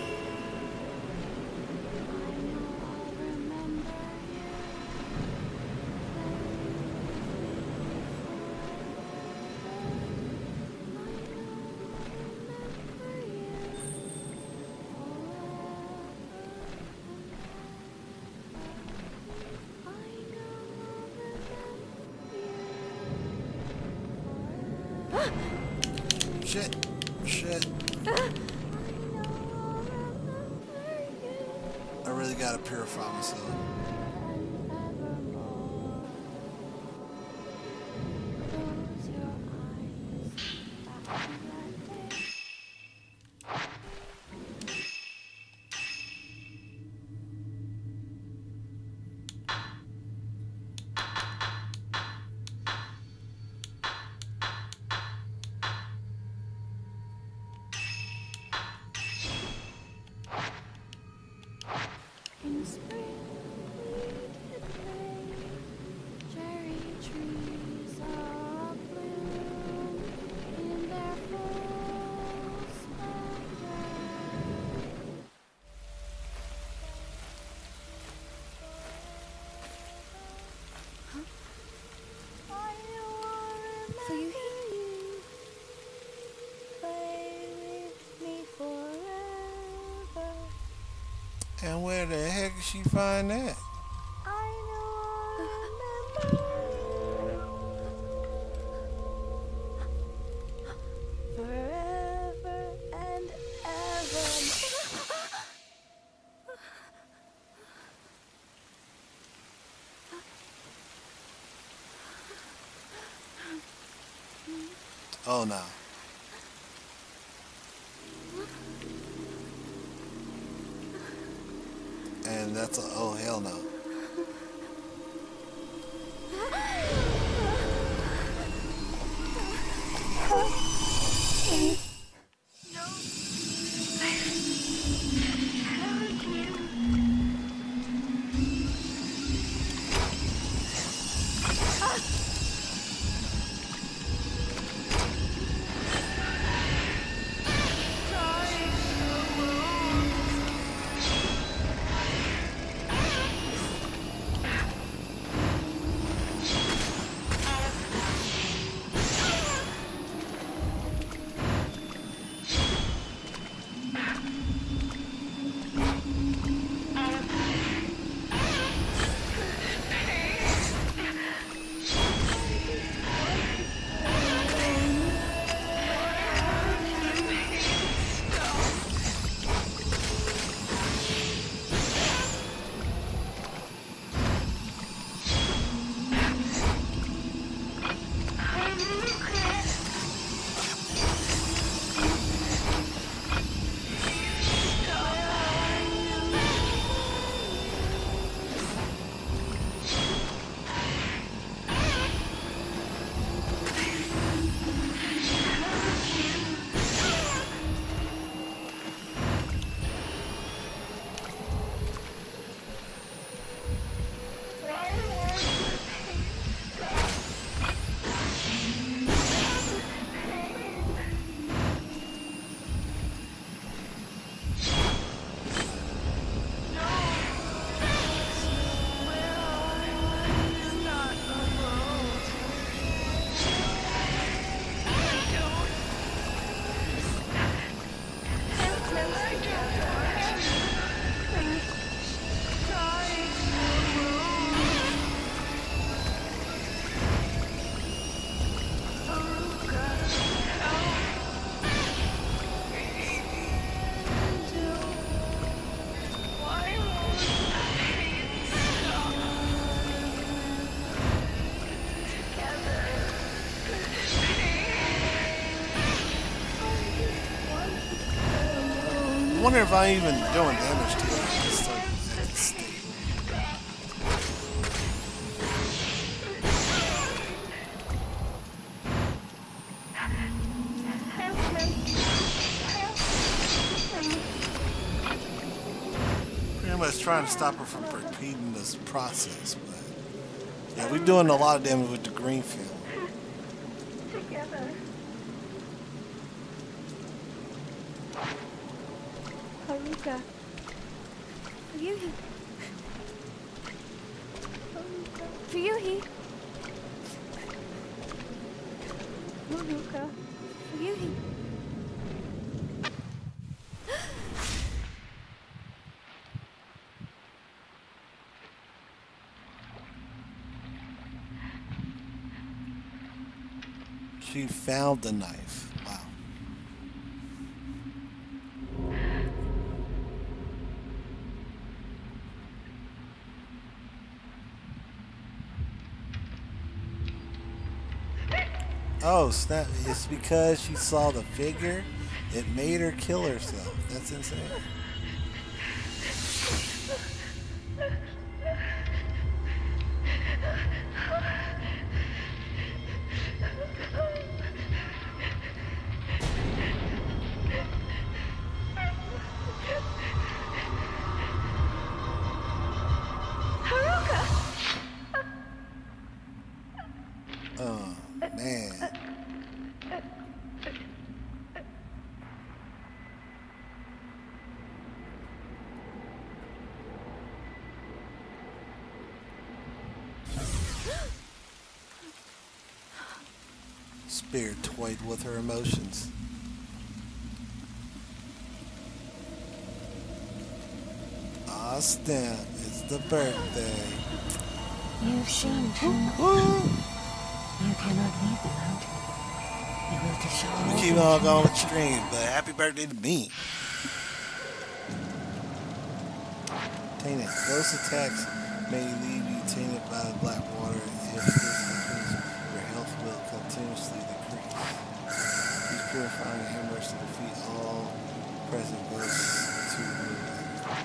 I know I'll remember you. Shit. I really gotta purify myself. Close your eyes. Fuyuhi, play with me forever. And where the heck did she find that? I know I remember. Forever and ever. Oh no. And that's a oh hell no. I wonder if I'm even doing damage to it. Pretty much trying to stop her from repeating this process, but yeah, we're doing a lot of damage with the green film. Together. Haruka. Fuyuhi. Fuyuhi. Haruka. Fuyuhi. She found the knife. Wow. Oh, snap. It's because she saw the figure. It made her kill herself. That's insane. Oh, man. Spirit toyed with her emotions. Ah, snap. It's the birthday. You've seen too much. You cannot leave the mountain. You will destroy. We keep on going with stream, but happy birthday to me. Tainted. Ghost attacks may leave you tainted by the black water. If this happens, your health will continuously decrease. Use purifying hammers to defeat all present ghosts to remove them.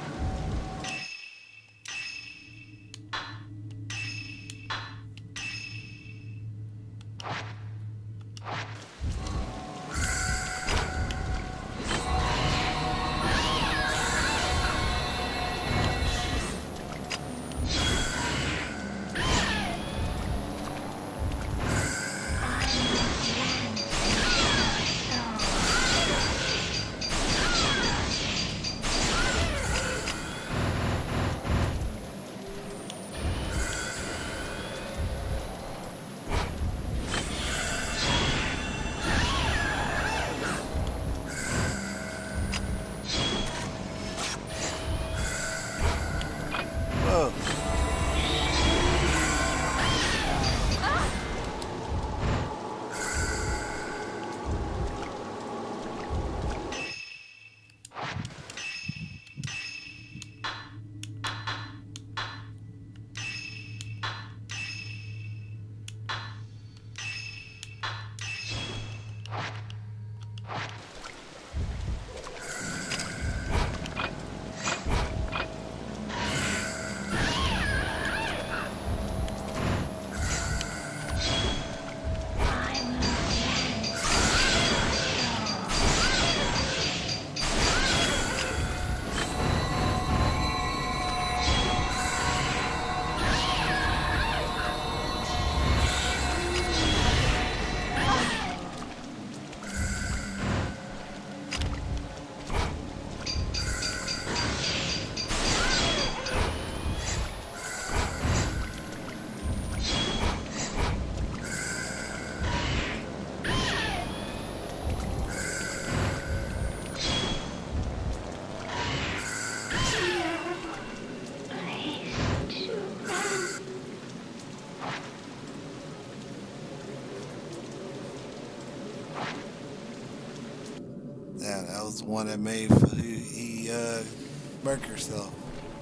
Yeah, that was the one that made he murked herself.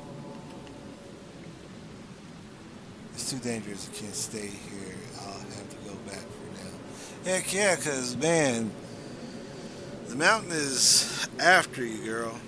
It's too dangerous. I can't stay here. I'll have to go back for now. Heck yeah, because, man, the mountain is after you, girl.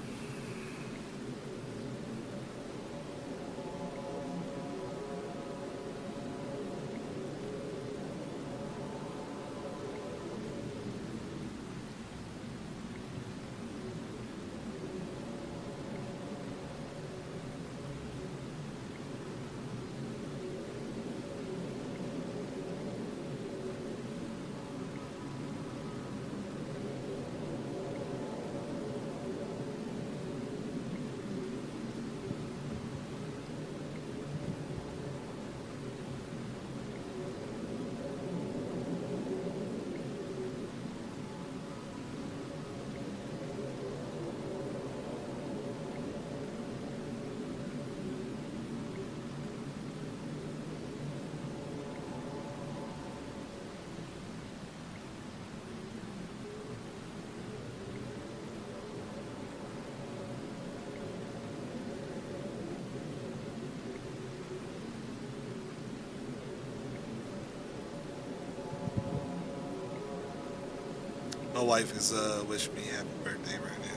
My wife is wishing me happy birthday right now.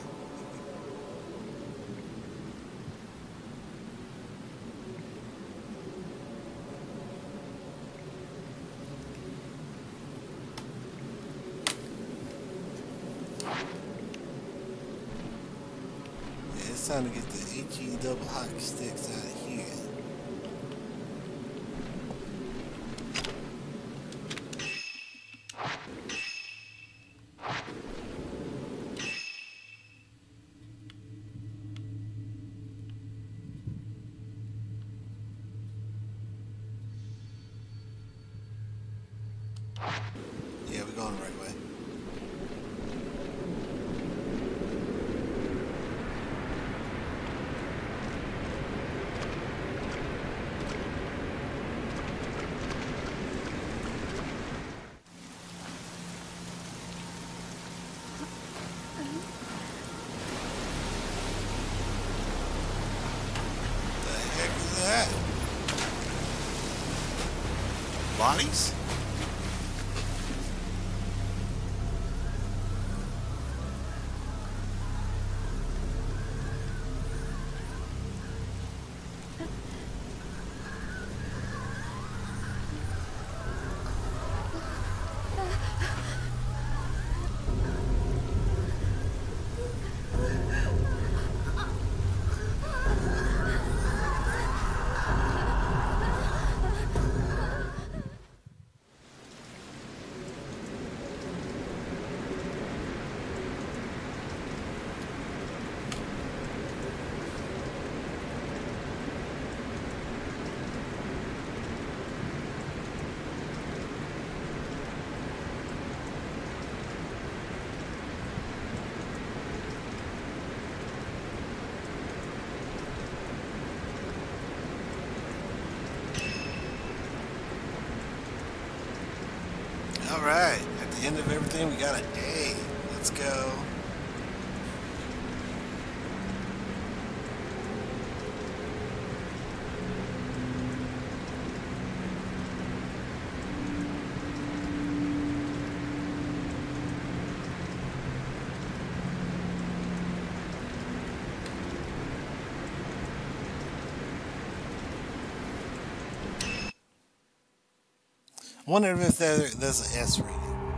Yeah, it's time to get the HE double hockey sticks out of here. Yeah, we we're going the right way. The heck is that? Bodies? Alright, at the end of everything, we got an A. Let's go. I wonder if there's an S rating.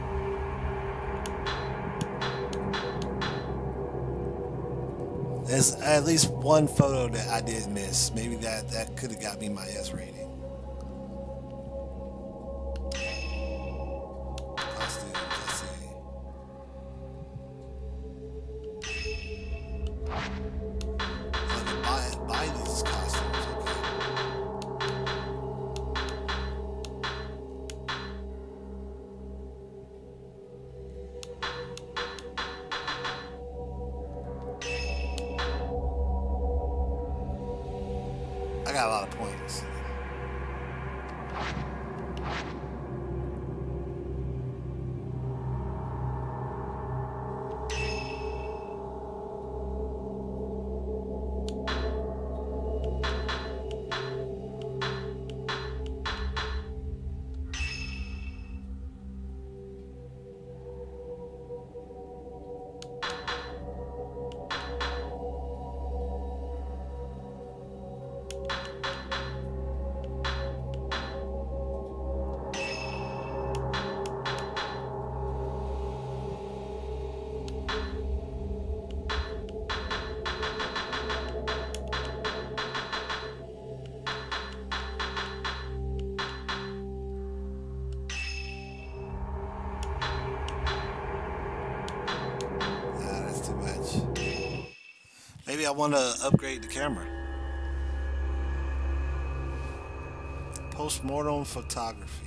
There's at least one photo that I did miss. Maybe that could have got me my S rating. Costumes, let's see. I can buy these costumes. Okay. I got a lot of points. That's too much. Maybe I want to upgrade the camera. Post-mortem photography.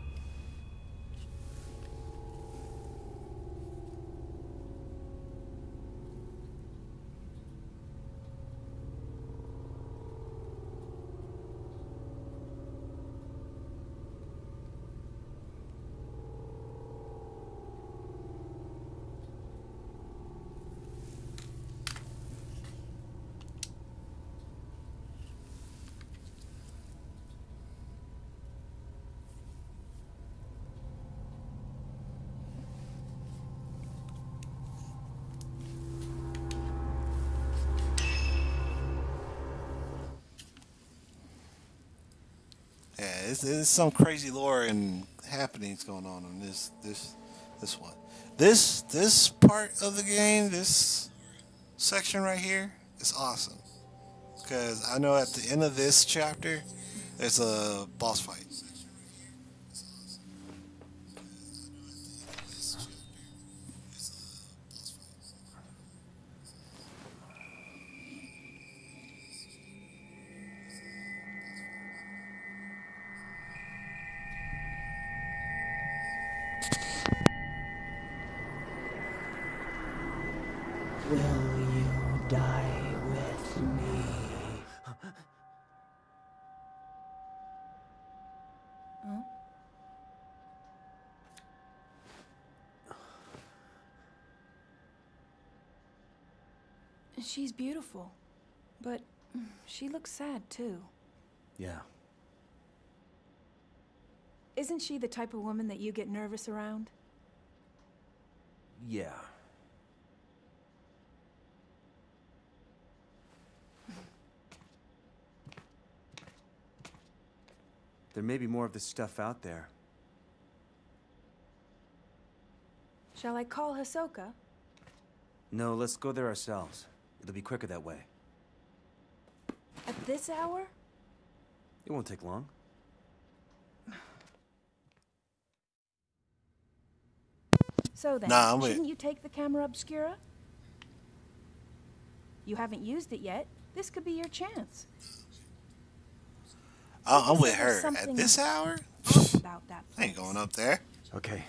Yeah, it's some crazy lore and happenings going on in this one. This part of the game, this section right here, is awesome because I know at the end of this chapter, there's a boss fight. Huh? She's beautiful, but she looks sad too. Yeah. Isn't she the type of woman that you get nervous around? Yeah. There may be more of this stuff out there. Shall I call Hisoka? No, let's go there ourselves. It'll be quicker that way. At this hour? It won't take long. So then, Nah, I'm shouldn't you take the camera obscura? You haven't used it yet. This could be your chance. I'm with There's her. something At this hour? off about that I ain't place. going up there. Okay.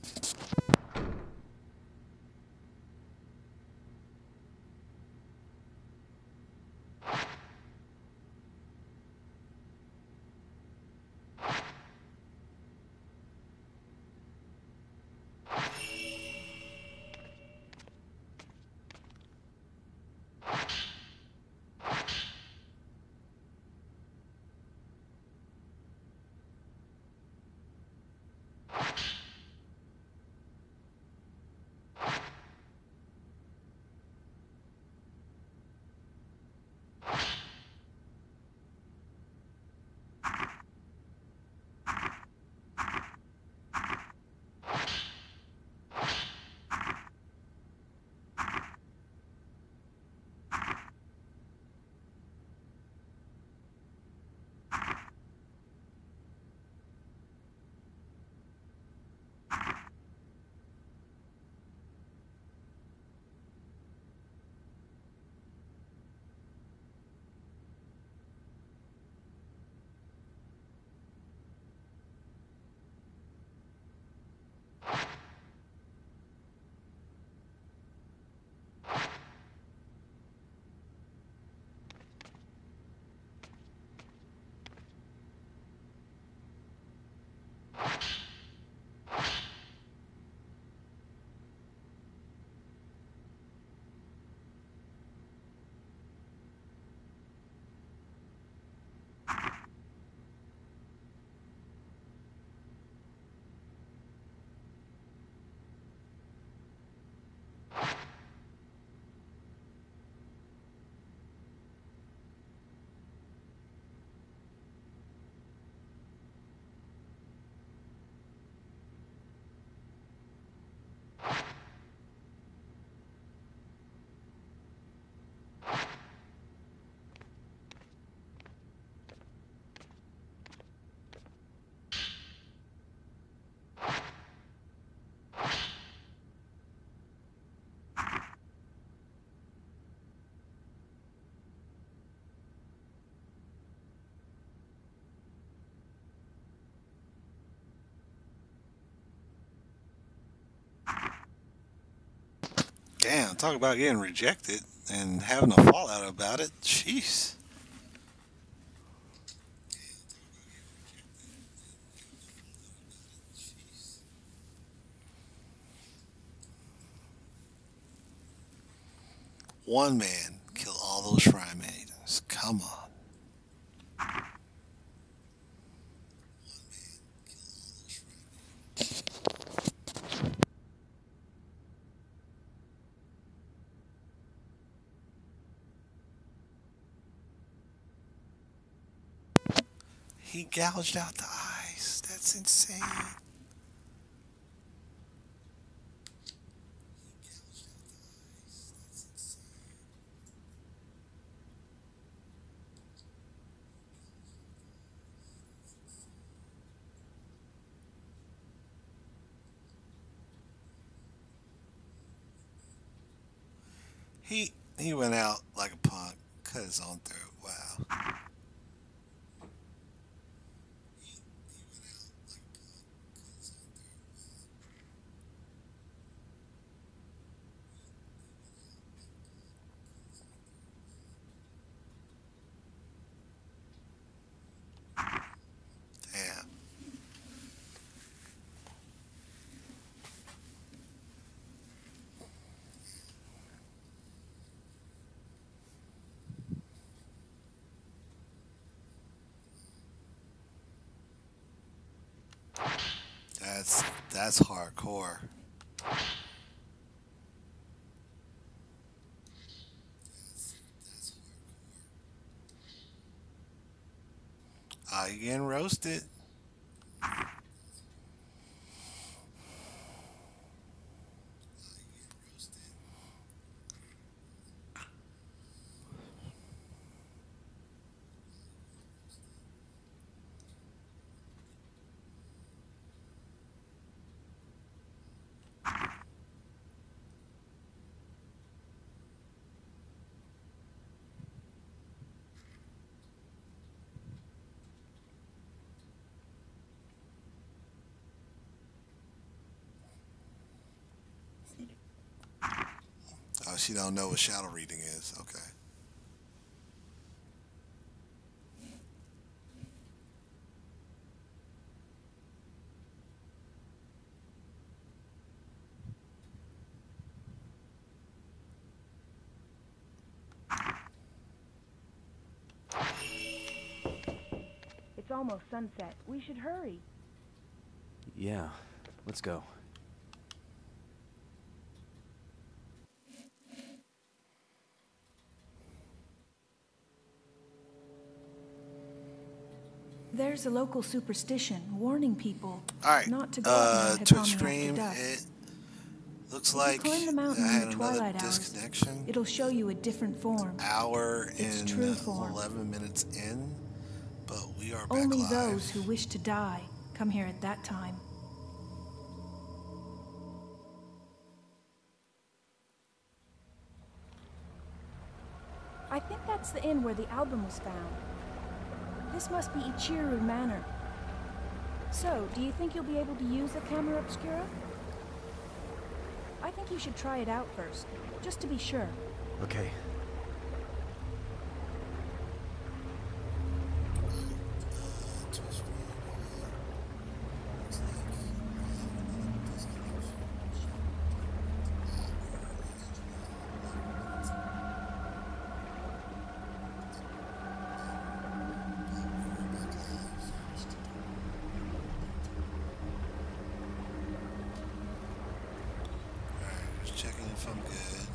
Damn, talk about getting rejected and having a fallout about it. Jeez. One man kill all those shrine maidens. Come on. He gouged out the eyes. That's insane. He went out like a punk, cut his own throat. Wow. Damn. That's hardcore. You getting roasted. Oh, she don't know what shadow reading is. Okay. It's almost sunset. We should hurry. Yeah, let's go. There's a local superstition warning people not to go to up Mount Hikami extreme, after it dusk. looks If you like climb the I mountain had in the another twilight hours, disconnection. it'll show you a different form. Hour Its and true form. 11 minutes in, but we are back Only live. those who wish to die come here at that time. I think that's the inn where the album was found. This must be Ichiru Manor. So, do you think you'll be able to use the camera obscura? I think you should try it out first, just to be sure. Okay. Just checking if I'm good.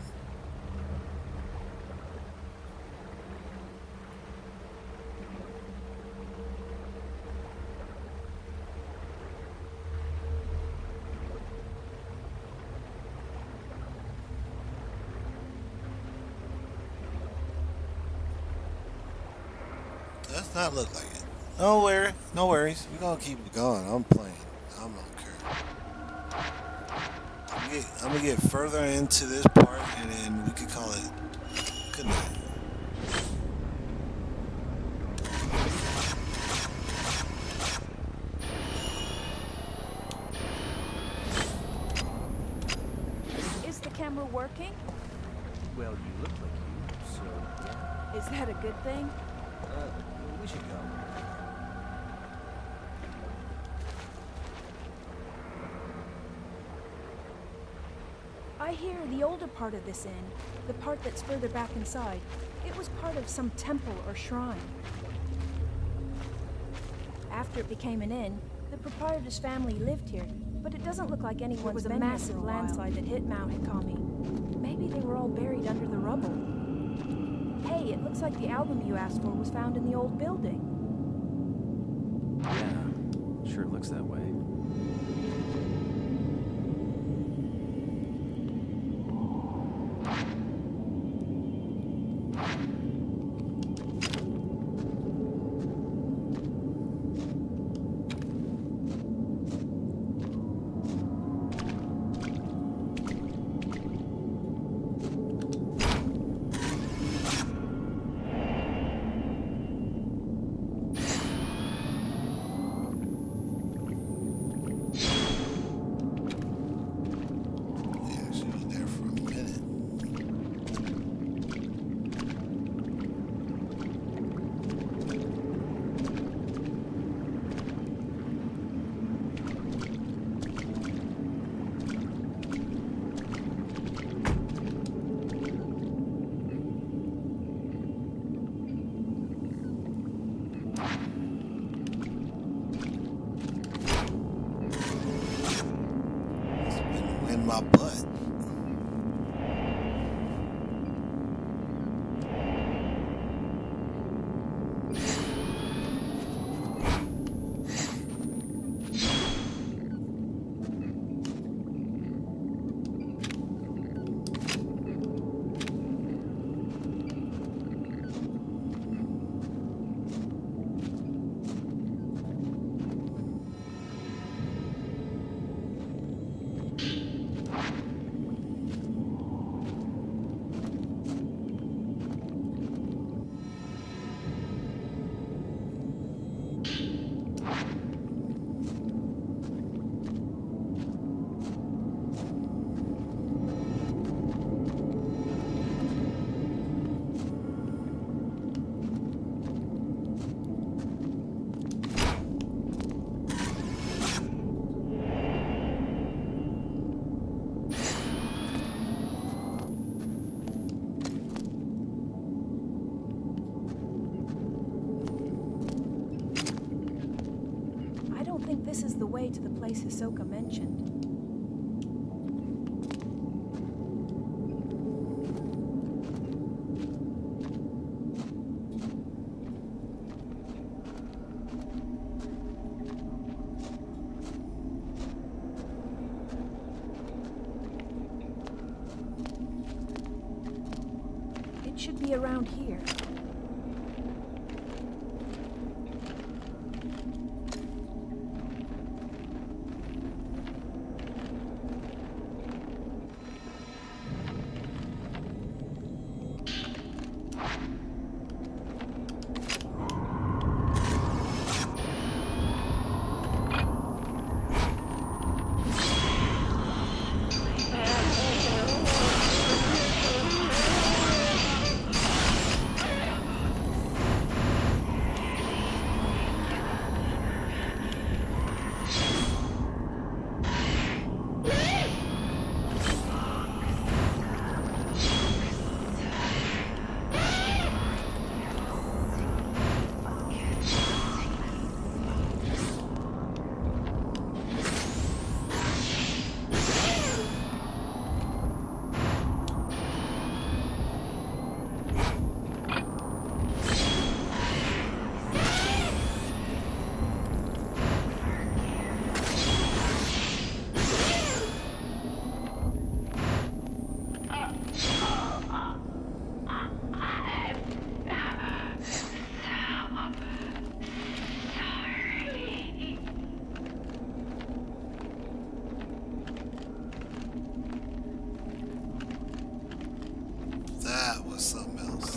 Does not look like it. No worry, no worries. We're gonna keep it going. I'm playing. I don't care. I'm gonna get further into this part, and then we could call it good night. Is the camera working? Well, you look like you, so yeah. Is that a good thing? We should go. I hear the older part of this inn, the part that's further back inside, it was part of some temple or shrine. After it became an inn, the proprietor's family lived here, but it doesn't look like anyone's been here for a while. There was a massive landslide that hit Mount Hikami. Maybe they were all buried under the rubble. Hey, it looks like the album you asked for was found in the old building. Yeah, sure looks that way. in my butt. This is the way to the place Hisoka mentioned. It should be around here. That was something else.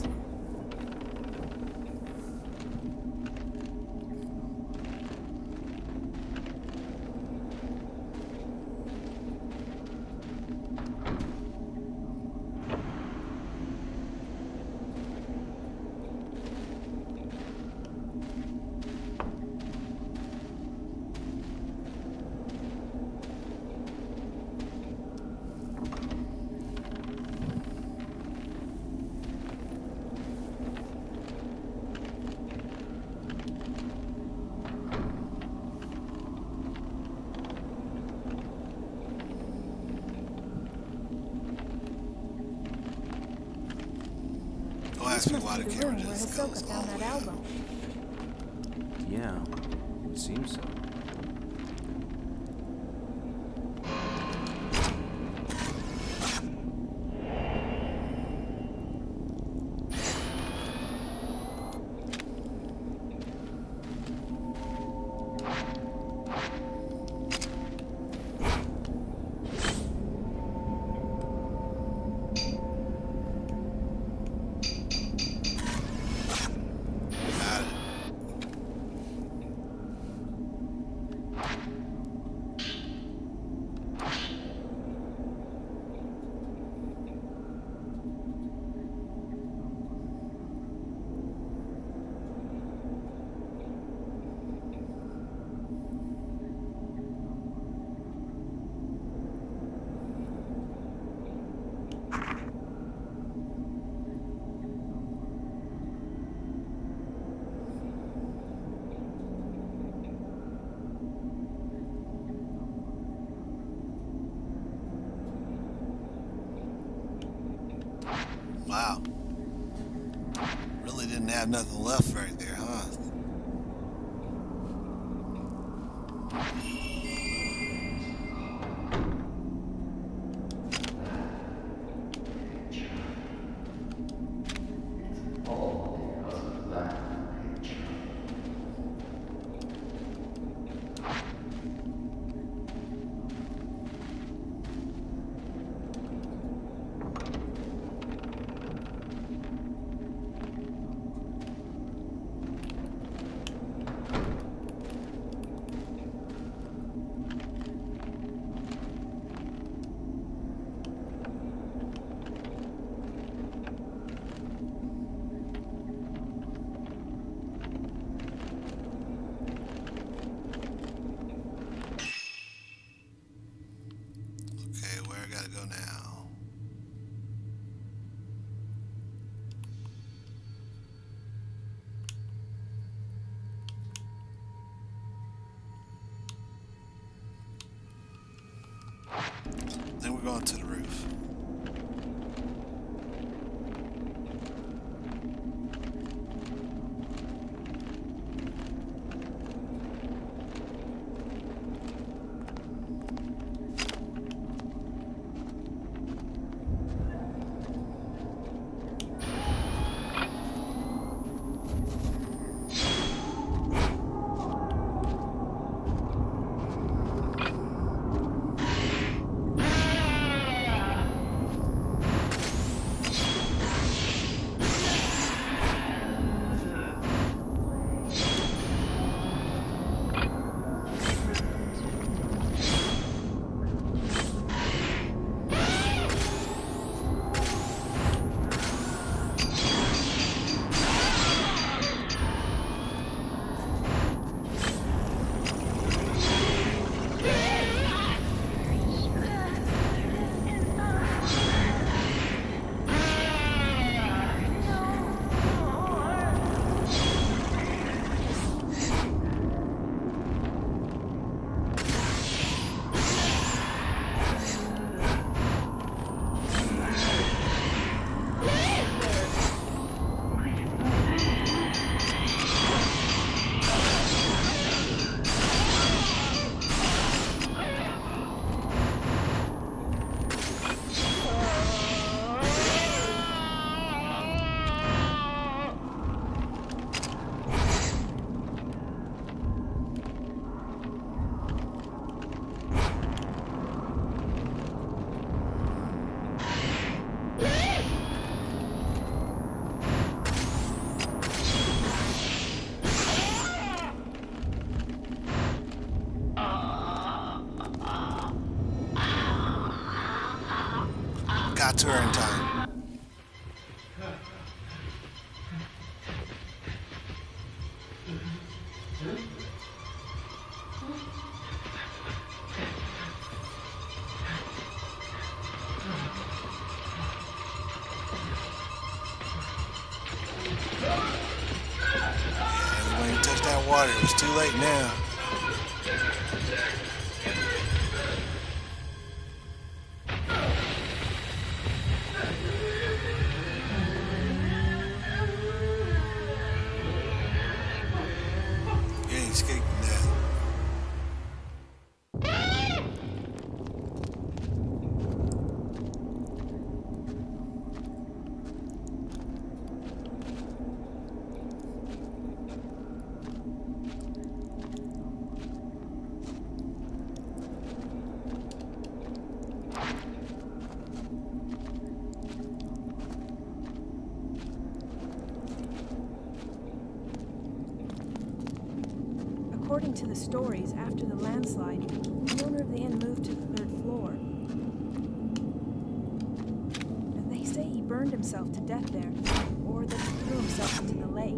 Ask me why the camera just goes all the way up. Yeah, it seems so. Wow. Really didn't have nothing left right there, huh? Okay, where I gotta go now? Then we're going to the roof. Got to her in time. Yeah, when you touch that water, it was too late now. According to the stories, after the landslide, the owner of the inn moved to the 3rd floor. And they say he burned himself to death there, or that he threw himself into the lake.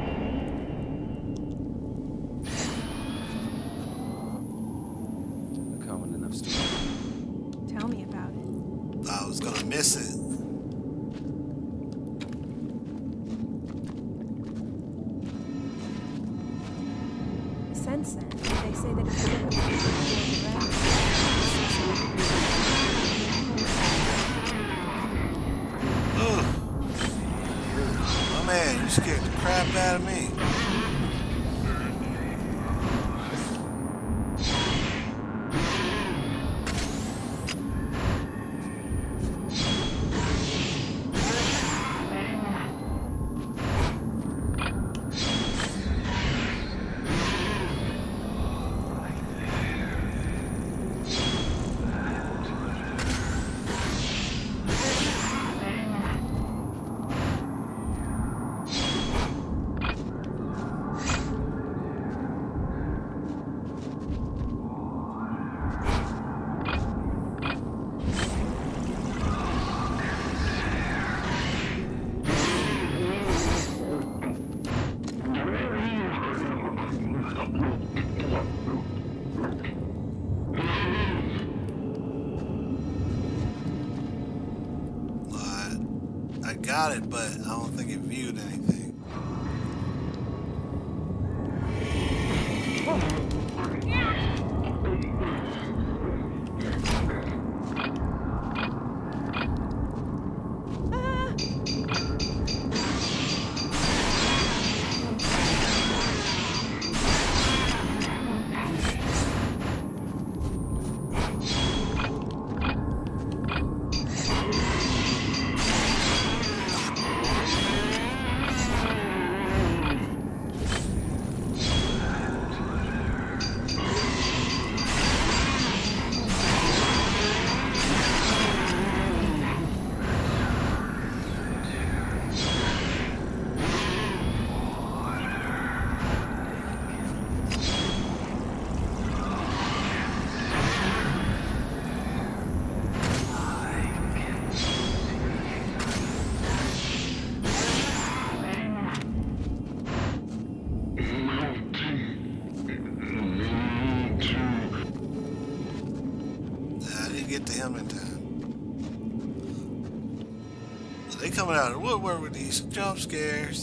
A common enough story. Tell me about it. I was gonna miss it. Since then, they say that if you look at the Ugh. scared the crap out of me. I got it, but I don't think it viewed anything. Get to him in time. They coming out of the woodwork with these jump scares.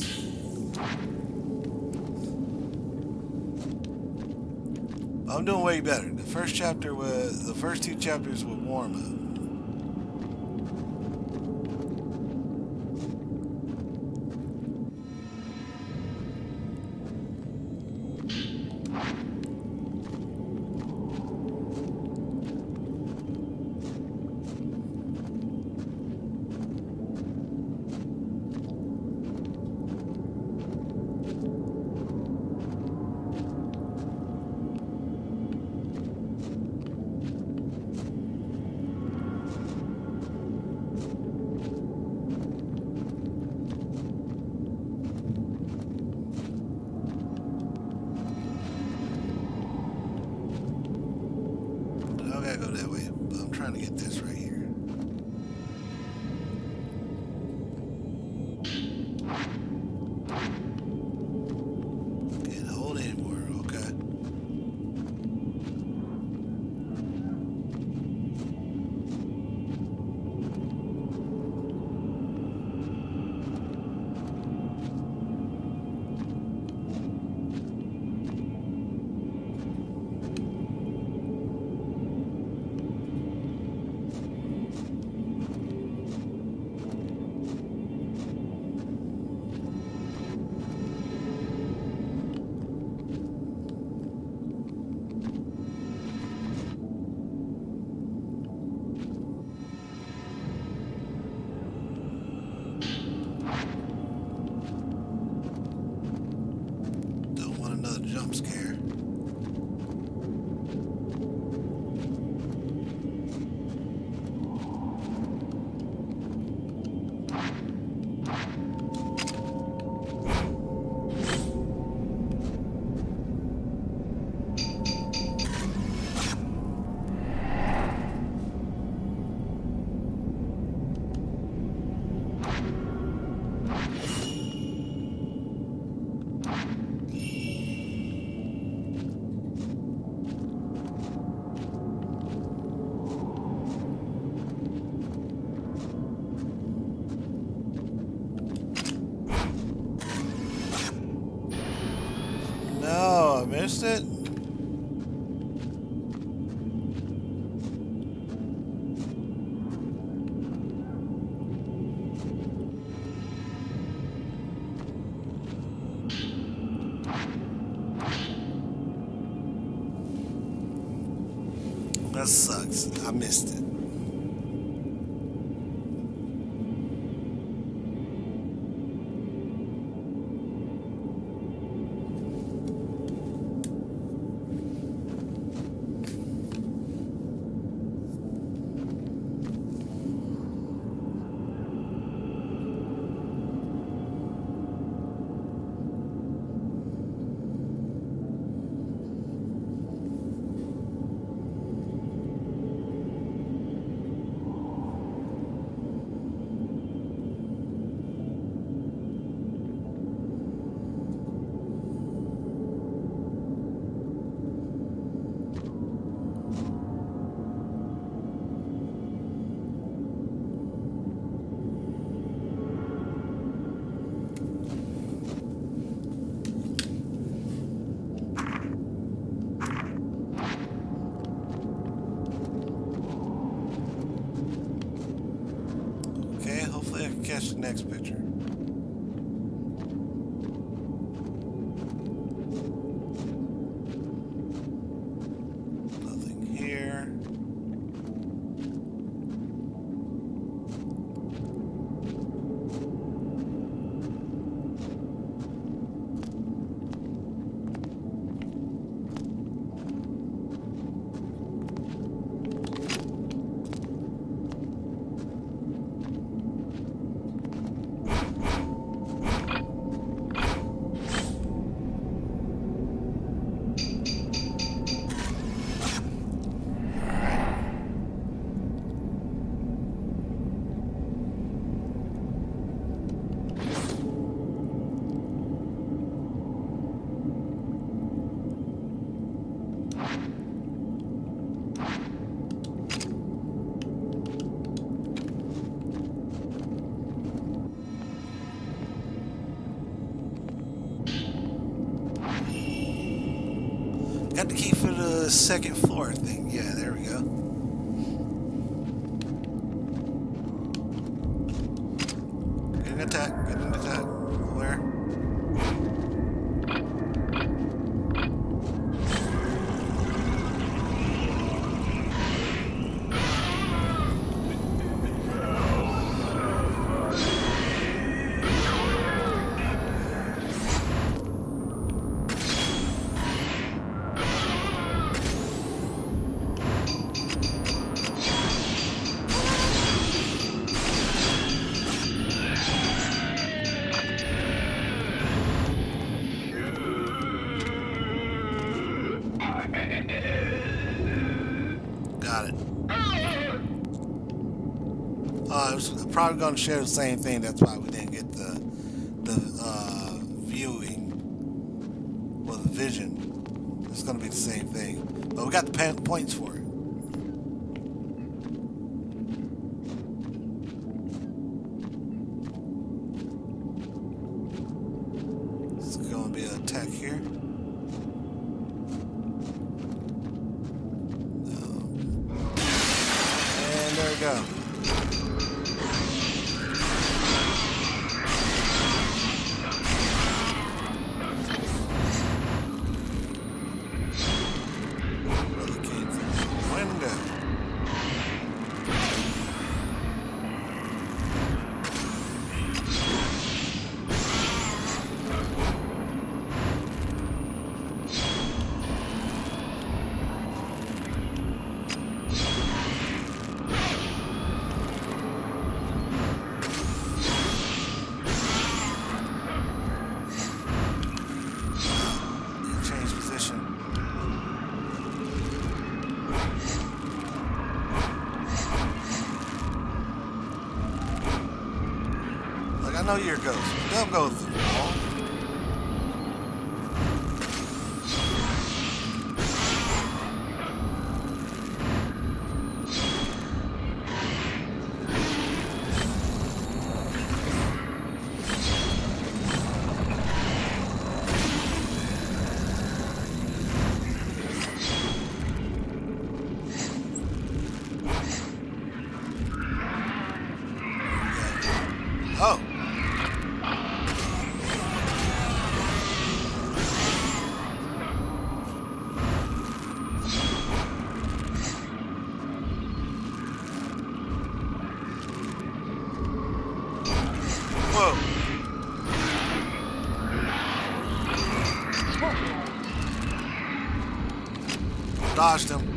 I'm doing way better. The first two chapters were warm up. Go that way, but I'm trying to get this right here. Can't hold anymore, okay. That sucks. I missed it. Catch the next picture. Nothing here. Got the key for the second floor thing. Yeah, there we go. Getting attacked. Getting attacked. Where? Got it. It was probably going to share the same thing. That's why we didn't get the viewing or the vision. It's going to be the same thing, but we got the points for it. It's going to be an attack here. There we go. Brother came through the window. I know you're a ghost. Don't go through the wall. Oh. Dodged him.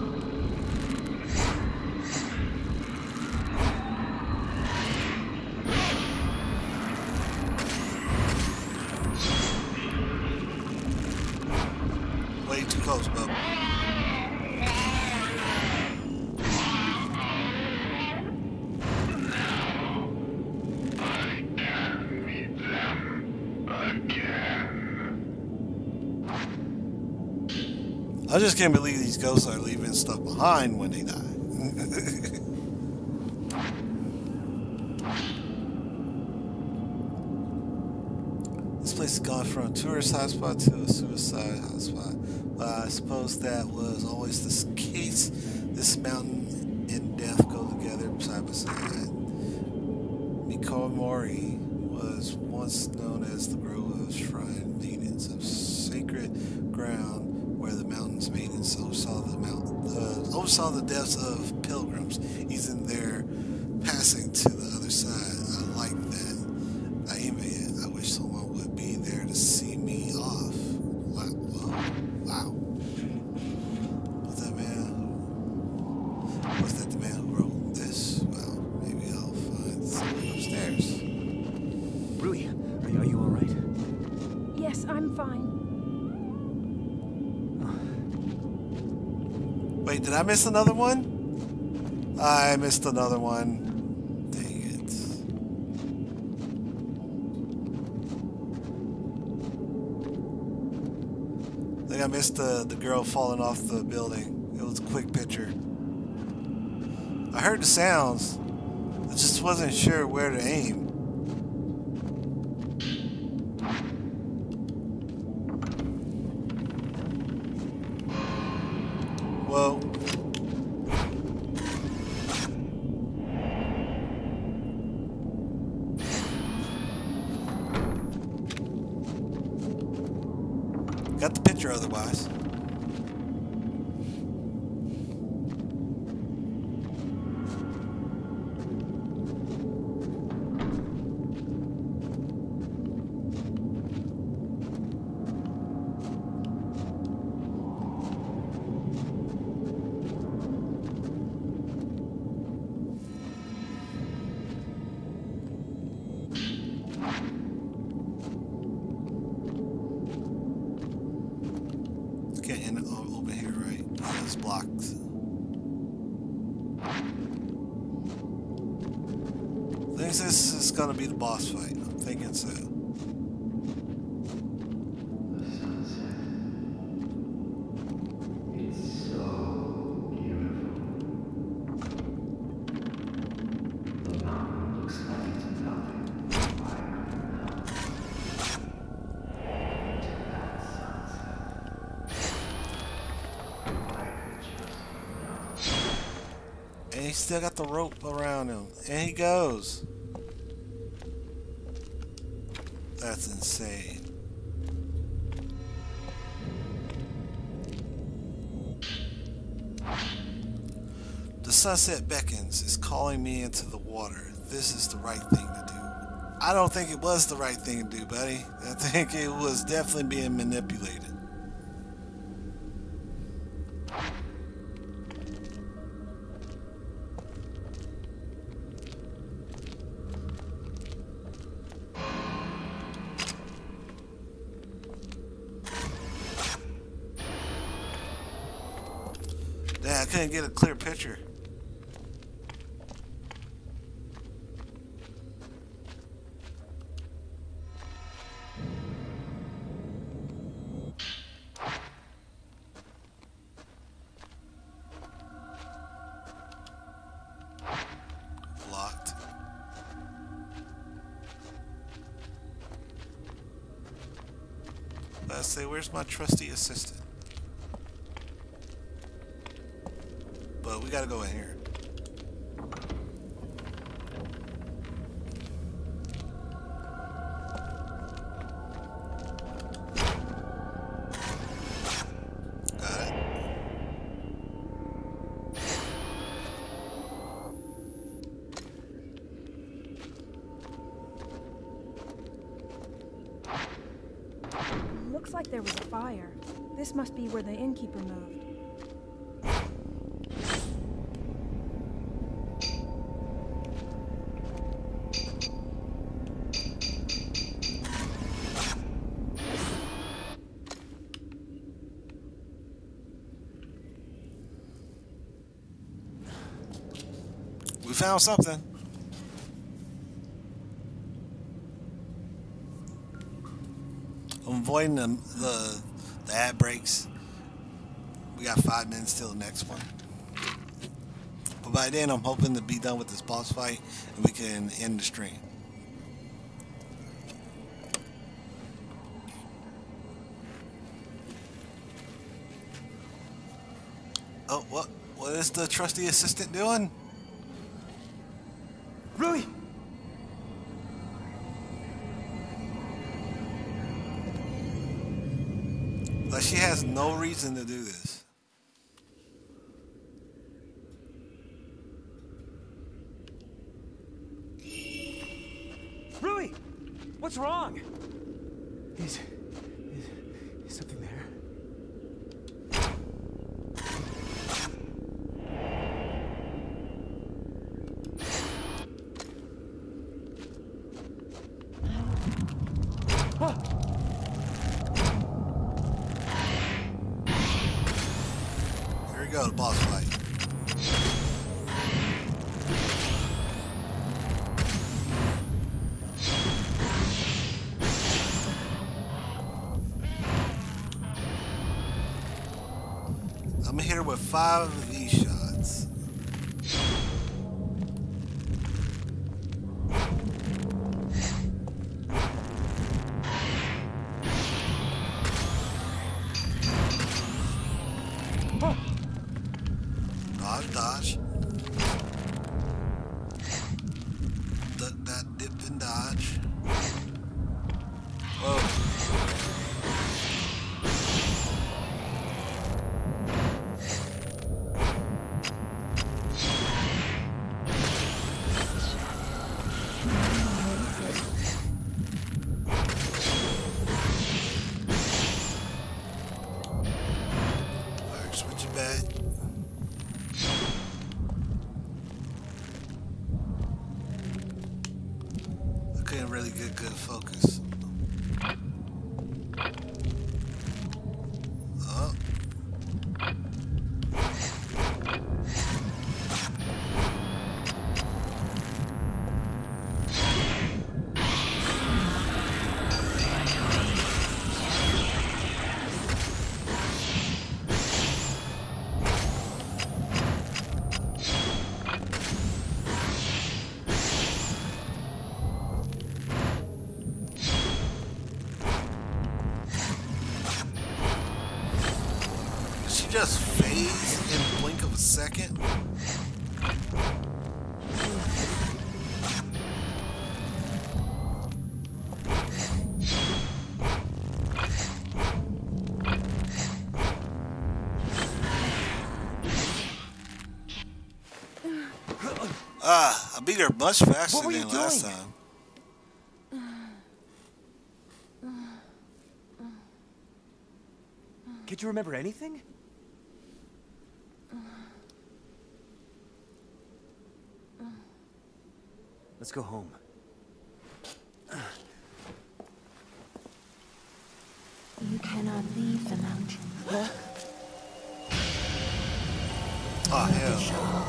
Way too close, bub. I just can't believe these ghosts are leaving stuff behind when they die. This place has gone from a tourist hotspot to a suicide hotspot. But I suppose that was always the case. This mountain and death go together side by side. Mikomori was once known as the Grove of Shrine Maidens, of sacred ground where the mountain's maidens oversaw the deaths of pilgrims, even their passing to the other side. I like that. I envy it. I wish someone would be there to see me off. Wow. Wow. Was that the man who wrote this? Well, maybe I'll find someone upstairs. Rui, are you alright? Yes, I'm fine. Wait, did I miss another one? I missed another one. Dang it. I think I missed the girl falling off the building. It was a quick picture. I heard the sounds. I just wasn't sure where to aim. Whoa. Got the picture otherwise. Can't open here, right? Yeah, it's blocked. I think this is gonna be the boss fight. I'm thinking so. And he still got the rope around him. And he goes. That's insane. The sunset beckons. It's calling me into the water. This is the right thing to do. I don't think it was the right thing to do, buddy. I think it was definitely being manipulated. Damn, I couldn't get a clear picture. Locked. Let's say, where's my trusty assistant? But we gotta go in here. Got it. Looks like there was a fire. This must be where the innkeeper moved. found something. I'm avoiding the ad breaks. We got 5 minutes till the next one. But by then, I'm hoping to be done with this boss fight and we can end the stream. Oh, what is the trusty assistant doing? Rui! Like, she has no reason to do this. Rui! What's wrong? Is something there? Here we go, the boss fight. I'm here with 5 of these shots. Dodge. That dip and dodge. Whoa. Alright, switch it back. Couldn't really get good focus. Oh. She just phased in the blink of a second. I beat her much faster than last time. Can't you remember anything? Let's go home. You cannot leave the mountain. Huh? Oh, hell.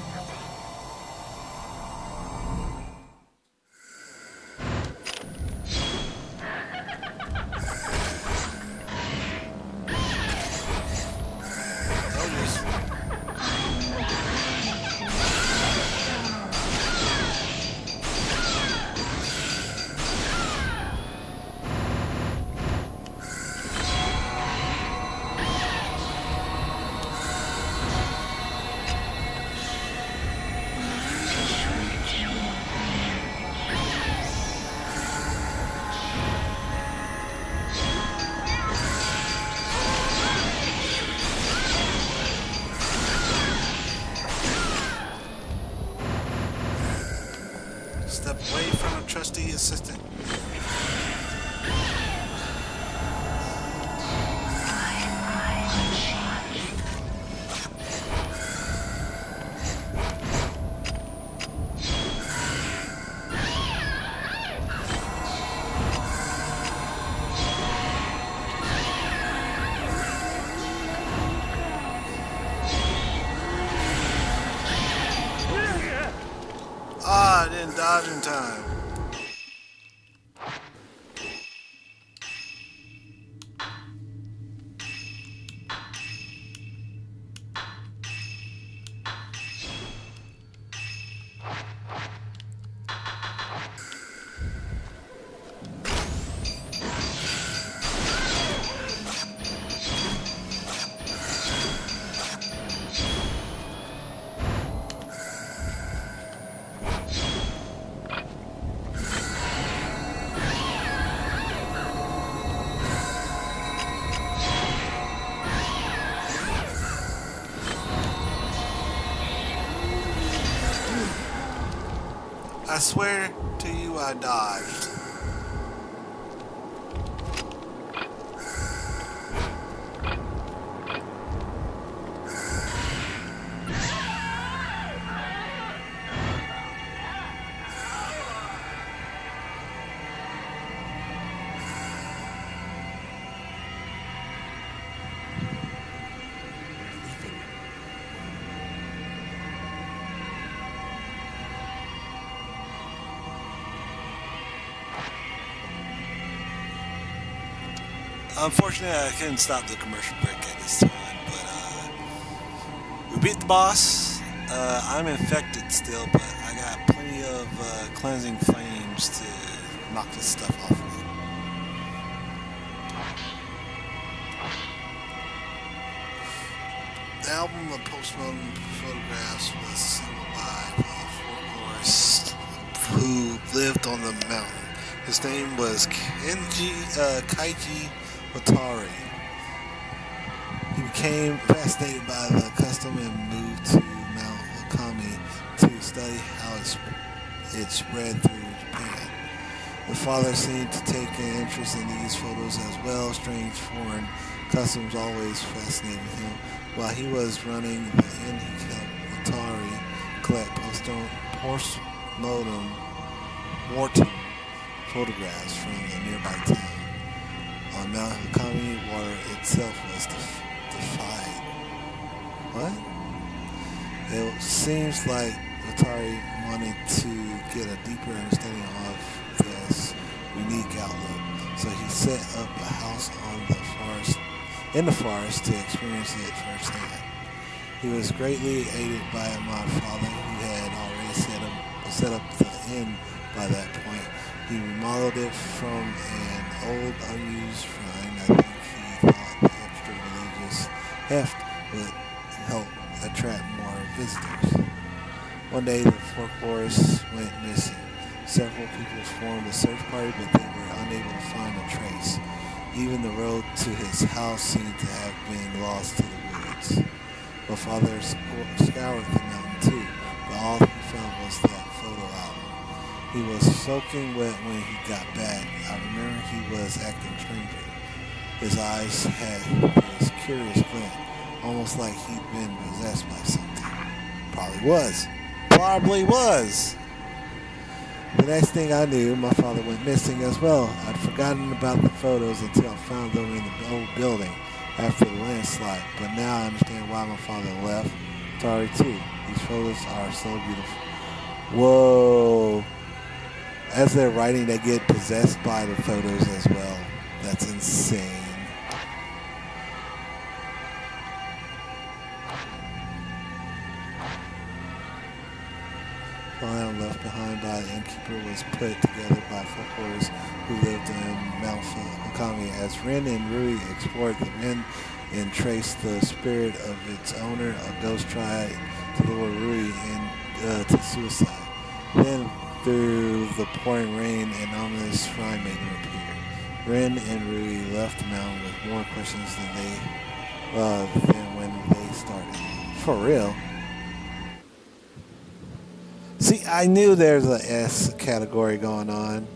Step away from a trusty assistant. in dodging time. I swear to you I dodged. Unfortunately, I couldn't stop the commercial break at this time, but we beat the boss. I'm infected still, but I got plenty of cleansing flames to knock this stuff off of me. The album of postmodern photographs was assembled by Forrest, who lived on the mountain. His name was Kaiji Watari. He became fascinated by the custom and moved to Mount Hakami to study how it spread through Japan. The father seemed to take an interest in these photos as well. Strange foreign customs always fascinated him. While he was running the inn, he helped Watari collect postmortem photographs from the nearby town. On Mount Hakami, water itself was defied. What? It seems like Watari wanted to get a deeper understanding of this unique outlook, so he set up a house in the forest to experience it firsthand. He was greatly aided by my father, who had already set up the inn by that point. He remodeled it from an old, unused shrine. I think he thought the extra religious heft would help attract more visitors. One day, the folklorists went missing. Several people formed a search party, but they were unable to find a trace. Even the road to his house seemed to have been lost to the woods. My father scoured the mountain too, but all he found was that photo album. He was soaking wet when he got back. I remember he was acting strangely. His eyes had this curious glint, almost like he'd been possessed by something. Probably was. The next thing I knew, my father went missing as well. I'd forgotten about the photos until I found them in the old building after the landslide. But now I understand why my father left. Sorry too. These photos are so beautiful. Whoa. As they're writing, they get possessed by the photos as well. That's insane. File left behind by the innkeeper was put together by folklorists who lived in Mount Hakami. As Rin and Rui explored the Rin and traced the spirit of its owner, a ghost tried to lure Rui to suicide. Then, through the pouring rain, an ominous shrine made him appear. Rin and Rui left the mountain with more questions than when they started. For real. See, I knew there's a S category going on.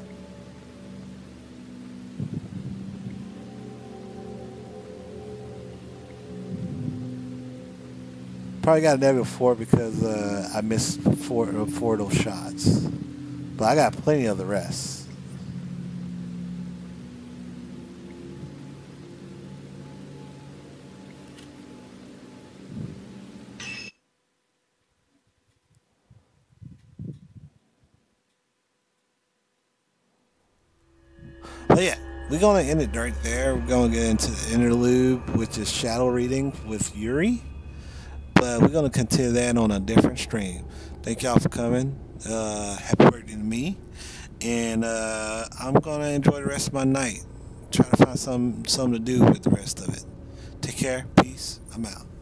Probably got a -4 because I missed four of those shots. But I got plenty of the rest. But yeah, we're going to end it right there. We're going to get into the interlude, which is shadow reading with Yuri. But we're going to continue that on a different stream. Thank y'all for coming. Happy birthday to me. And I'm going to enjoy the rest of my night. Try to find something to do with the rest of it. Take care. Peace. I'm out.